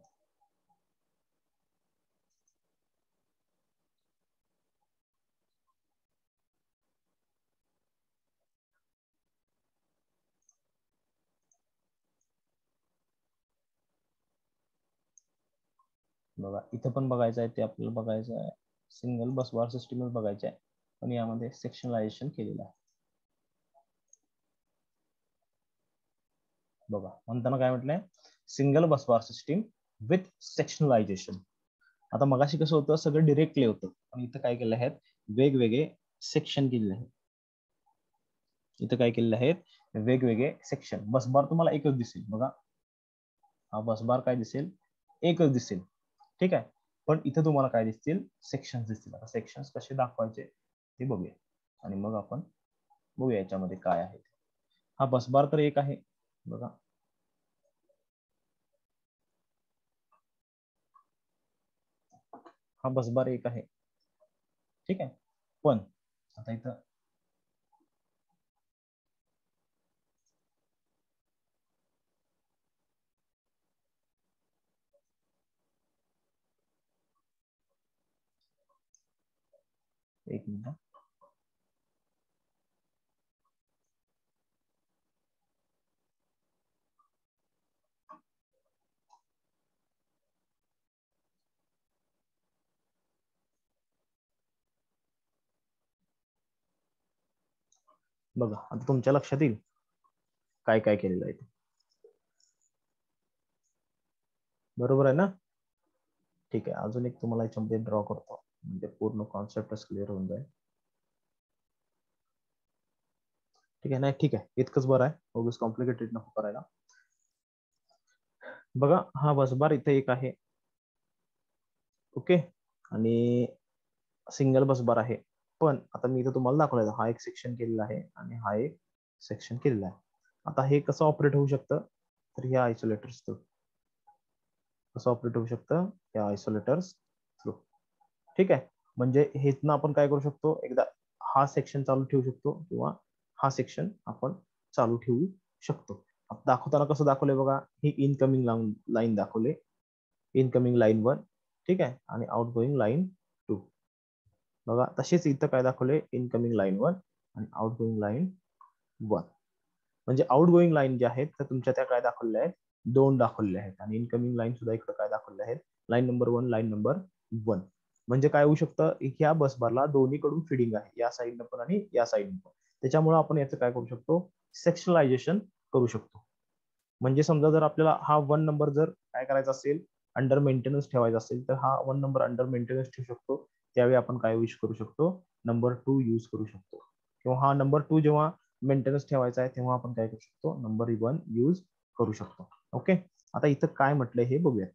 बघा इथं पण बघायचं आहे, ते आपल्याला बघायचं आहे, सिंगल बसबार सिस्टीमच बघायचे आहे, पण यामध्ये सेक्शनलायझेशन केलेलं आहे. बघा, म्हणताना काय म्हटलंय, single busbar system with sectionalisation. आता मगाशी कसं होतं, सगळं डिरेक्टली होतं, पण इथं काय केलं आहेत, वेगवेगळे सेक्शन केलेले आहेत. इथं काय केलेले आहेत, वेगवेगळे सेक्शन. बसबार तुम्हाला एकच दिसेल बघा, हा बसबार काय दिसेल, एकच दिसेल, ठीक आहे, पण इथं तुम्हाला काय दिसतील, सेक्शन्स दिसतील. आता सेक्शन्स कसे दाखवायचे ते बघूया, आणि मग आपण बघूया याच्यामध्ये काय आहे. हा बसबार तर एक आहे बघा, हा बसबार एक आहे, ठीक आहे, पण आता इथं एक मिनिट, बघा आता तुमच्या लक्षात येईल काय काय केलेलं आहे. बरोबर आहे ना, ठीक आहे, अजून एक तुम्हाला याच्यामध्ये ड्रॉ करतो. म्हणजे पूर्ण कॉन्सेप्टच क्लिअर होऊन जाईल. ठीक आहे, नाही ठीक आहे, इतकंच बरं आहे, उगाच कॉम्प्लिकेटेड नको करायला. बघा हा बसबार इथे एक आहे, ओके, आणि सिंगल बसबार आहे. पण आता मी इथं तुम्हाला दाखवलं हा एक सेक्शन केलेला आहे आणि हा एक सेक्शन केलेला आहे. आता हे कसं ऑपरेट होऊ शकतं, तर ह्या आयसोलेटर्स थ्रू कसं ऑपरेट होऊ शकतं, या आयसोलेटर्स थ्रू. ठीक आहे, म्हणजे हेतनं आपण काय करू शकतो, एकदा हा सेक्शन चालू ठेवू शकतो किंवा हा सेक्शन आपण चालू ठेवू शकतो. दाखवताना कसं दाखवलंय बघा, ही इनकमिंग लाईन दाखवले, इनकमिंग लाईन वन, ठीक आहे, आणि आउटगोईंग लाईन टू. बघा तसेच इथं काय दाखवले, इनकमिंग लाईन वन आणि आउटगोईंग लाईन वन. म्हणजे आउटगोईंग लाईन जे आहेत तर तुमच्या त्या काय दाखवल्या आहेत, दोन दाखवल्या आहेत, आणि इनकमिंग लाईन सुद्धा इकडे काय दाखवल्या आहेत, line number one, line number one. म्हणजे काय होऊ शकतं, ह्या बसबारला दोन्हीकडून फिडिंग आहे, या साईडनं पण आणि या साईडनं पण. त्याच्यामुळे आपण याचं काय करू शकतो, सेक्शनलायझेशन करू शकतो. म्हणजे समजा जर आपल्याला हा वन नंबर जर काय करायचा असेल, अंडर मेंटेनन्स ठेवायचा असेल, तर हा वन नंबर अंडर मेंटेनन्स ठेवू शकतो. त्यावेळी आपण काय यूज करू शकतो, नंबर टू यूज करू शकतो. किंवा हा नंबर टू जेव्हा मेंटेनन्स ठेवायचा आहे तेव्हा आपण काय करू शकतो, नंबर वन यूज करू शकतो. ओके, आता इथं काय म्हटलंय हे बघूया.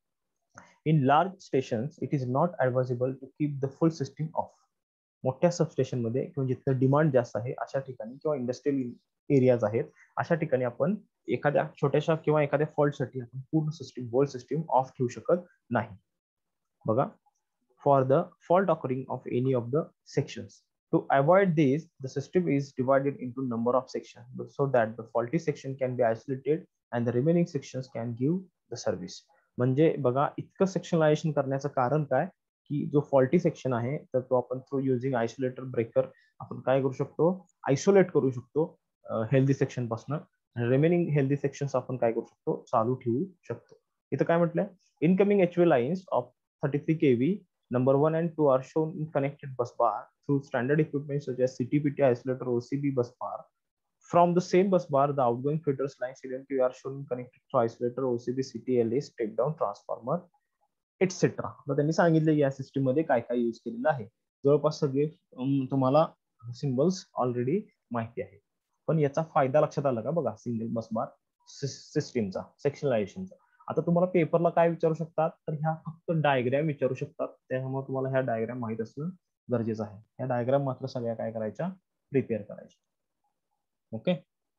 In large stations it is not advisable to keep the full system off. मोठ्या सबस्टेशन मध्ये किंवा जिथं डिमांड जास्त आहे अशा ठिकाणी किंवा इंडस्ट्रियल एरियाज आहेत अशा ठिकाणी आपण एखाद्या छोट्याशा किंवा एखाद्या फॉल्टसाठी आपण पूर्ण सिस्टीम होल सिस्टीम ऑफ ठेवू शकत नाही. बघा, for the fault occurring of any of the sections. To avoid this, the system is divided into number of sections so that the faulty section can be isolated and the remaining sections can give the service. म्हणजे बघा, इतकं सेक्शनलायझेशन करण्याचं कारण काय, की जो फॉल्टी सेक्शन आहे तर तो आपण थ्रू युजिंग आयसोलेटर ब्रेकर आपण काय करू शकतो, आयसोलेट करू शकतो हेल्दी सेक्शन पासून. रिमेनिंग हेल्दी सेक्शन्स आपण काय करू शकतो, चालू ठेवू शकतो. इथं काय म्हटलंय, incoming HV lines of thirty three KV number one and two are shown in connected bus bar through standard equipment such as C T P T isolator, O C B bus bar. From the same bus bar, the outgoing feeders lines C N Q are shown connected to isolator, O C B, C T L A, step down transformer, et cetera. तर त्यांनी सांगितलं या सिस्टीम मध्ये काय काय यूज केलेलं आहे. जवळपास सगळे तुम्हाला सिम्बल्स ऑलरेडी माहिती आहे. पण याचा फायदा लक्षात आला का बघा, सिंगल बस बार सिस्टीमचा, सेक्शनलायझेशनचा. आता तुम्हाला पेपरला काय विचारू शकतात, तर ह्या फक्त डायग्राम विचारू शकतात. त्यामुळे तुम्हाला ह्या डायग्राम माहित असणं गरजेचं आहे. ह्या डायग्राम मात्र सगळ्या काय करायच्या, प्रिपेअर करायच्या. ओके,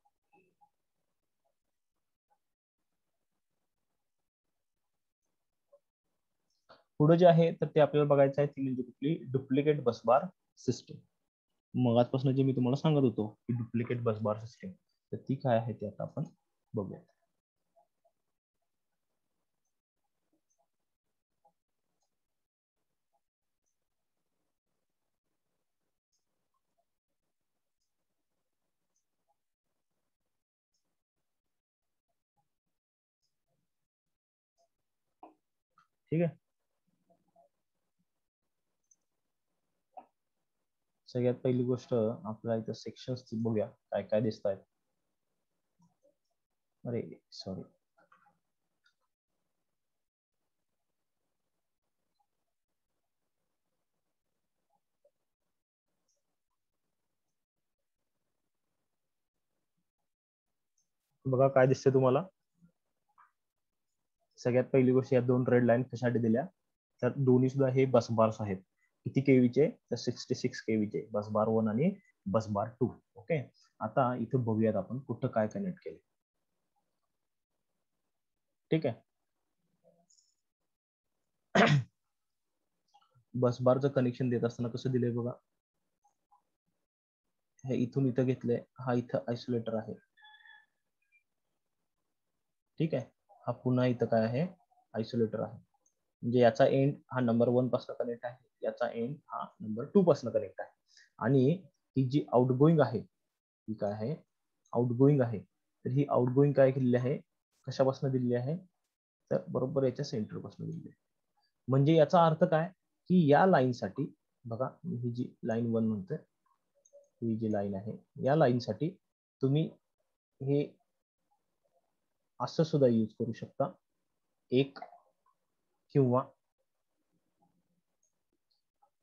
पुढे जे आहे तर ते आपल्याला बघायचं आहे, ती म्हणजे कुठली, डुप्लिकेट बसबार सिस्टीम. मग आजपासून जे मी तुम्हाला सांगत होतो की डुप्लिकेट बसबार सिस्टीम, तर ती काय आहे ते आता आपण बघूया. ठीक आहे, सगळ्यात पहिली गोष्ट आपल्याला इथं सेक्शन्स बघूया काय काय दिसत आहेत. अरे सॉरी, बघा काय दिसतंय तुम्हाला. सगळ्यात पहिली गोष्ट, या दोन रेड लाईन कशासाठी दिल्या, तर दोन्ही सुद्धा हे बस बार्स आहेत. किती केवीचे, तर सिक्स्टी सिक्स केवीचे, बस बार वन आणि बस बार टू. ओके, आता इथं बघूयात आपण कुठं काय कनेक्ट केले. ठीक आहे, बस बारचं कनेक्शन देत असताना कसं दिलंय बघा, हे इथून इथं घेतलंय, हा इथं आयसोलेटर आहे. ठीक आहे, हा पुन्हा इथं काय आहे, आयसोलेटर आहे. म्हणजे याचा एंड हा नंबर वन पासून कनेक्ट आहे, याचा एंड हा नंबर टू पासून कनेक्ट आहे. आणि ही जी आउटगोईंग आहे, ही काय आहे, आउटगोईंग आहे. तर ही आउटगोईंग काय केलेली आहे, कशापासून दिलेली आहे, तर बरोबर याच्या सेंटर पासून दिलेली आहे. म्हणजे याचा अर्थ काय, की या लाईनसाठी बघा, ही जी लाईन वन म्हणते, ही जी लाईन आहे, या लाईनसाठी तुम्ही हे असं सुद्धा यूज करू शकता, एक किंवा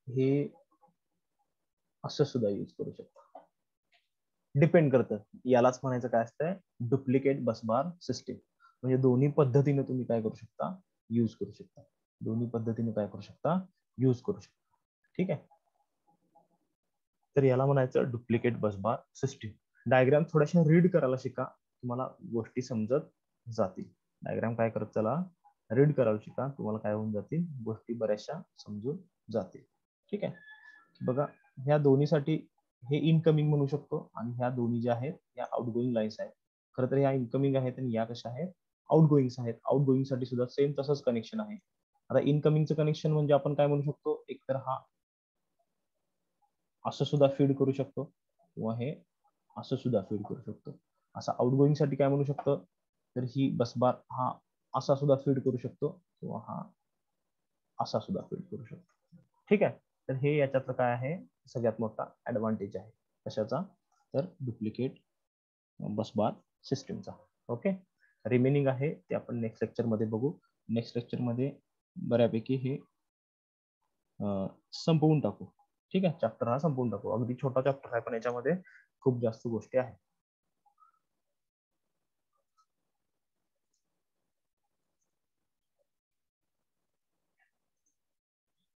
हे असं सुद्धा यूज करू शकता. डिपेंड करतं, यालाच म्हणायचं काय असतंय डुप्लिकेट बस बार सिस्टीम. म्हणजे दोन्ही पद्धतीने तुम्ही काय करू शकता यूज करू शकता दोन्ही पद्धतीने काय करू शकता यूज करू शकता. ठीक आहे, तर याला म्हणायचं duplicate bus bar system. Diagram थोड्याशा रीड करायला शिका, तुम्हाला गोष्टी समजत जातील. डायग्राम काय करत चला रीड करायला शिका, तुम्हाला काय होऊन जातील गोष्टी बऱ्याचशा समजून जातील. ठीक आहे, बघा ह्या दोन्हीसाठी हे इनकमिंग म्हणू शकतो आणि ह्या दोन्ही ज्या आहेत या आउटगोईंग लाईन्स आहेत. खरं तर ह्या इनकमिंग आहेत आणि या कशा आहेत आउटगोईंग आहेत. आउटगोईंग साठी सुद्धा सेम तसंच कनेक्शन आहे. आता इनकमिंगचं कनेक्शन म्हणजे आपण काय म्हणू शकतो, एकतर हा असं सुद्धा फीड करू शकतो किंवा हे असं सुद्धा फीड करू शकतो. असं आउटगोईंग साठी काय म्हणू शकतो, तर ही बसबार हा असा सुद्धा फीड करू शकतो किंवा हा असा सुद्धा फीड करू शकतो. ठीक आहे, तर हे याच्यातलं काय आहे सगळ्यात मोठा ऍडव्हान्टेज आहे कशाचा, तर डुप्लिकेट बसबार सिस्टीमचा. ओके, रिमेनिंग आहे ते आपण नेक्स्ट लेक्चर मध्ये बघू. नेक्स्ट लेक्चर मध्ये बऱ्यापैकी हे संपवून टाकू. ठीक आहे, चॅप्टर हा संपवून टाकू. अगदी छोटा चॅप्टर आहे पण याच्यामध्ये खूप जास्त गोष्टी आहेत.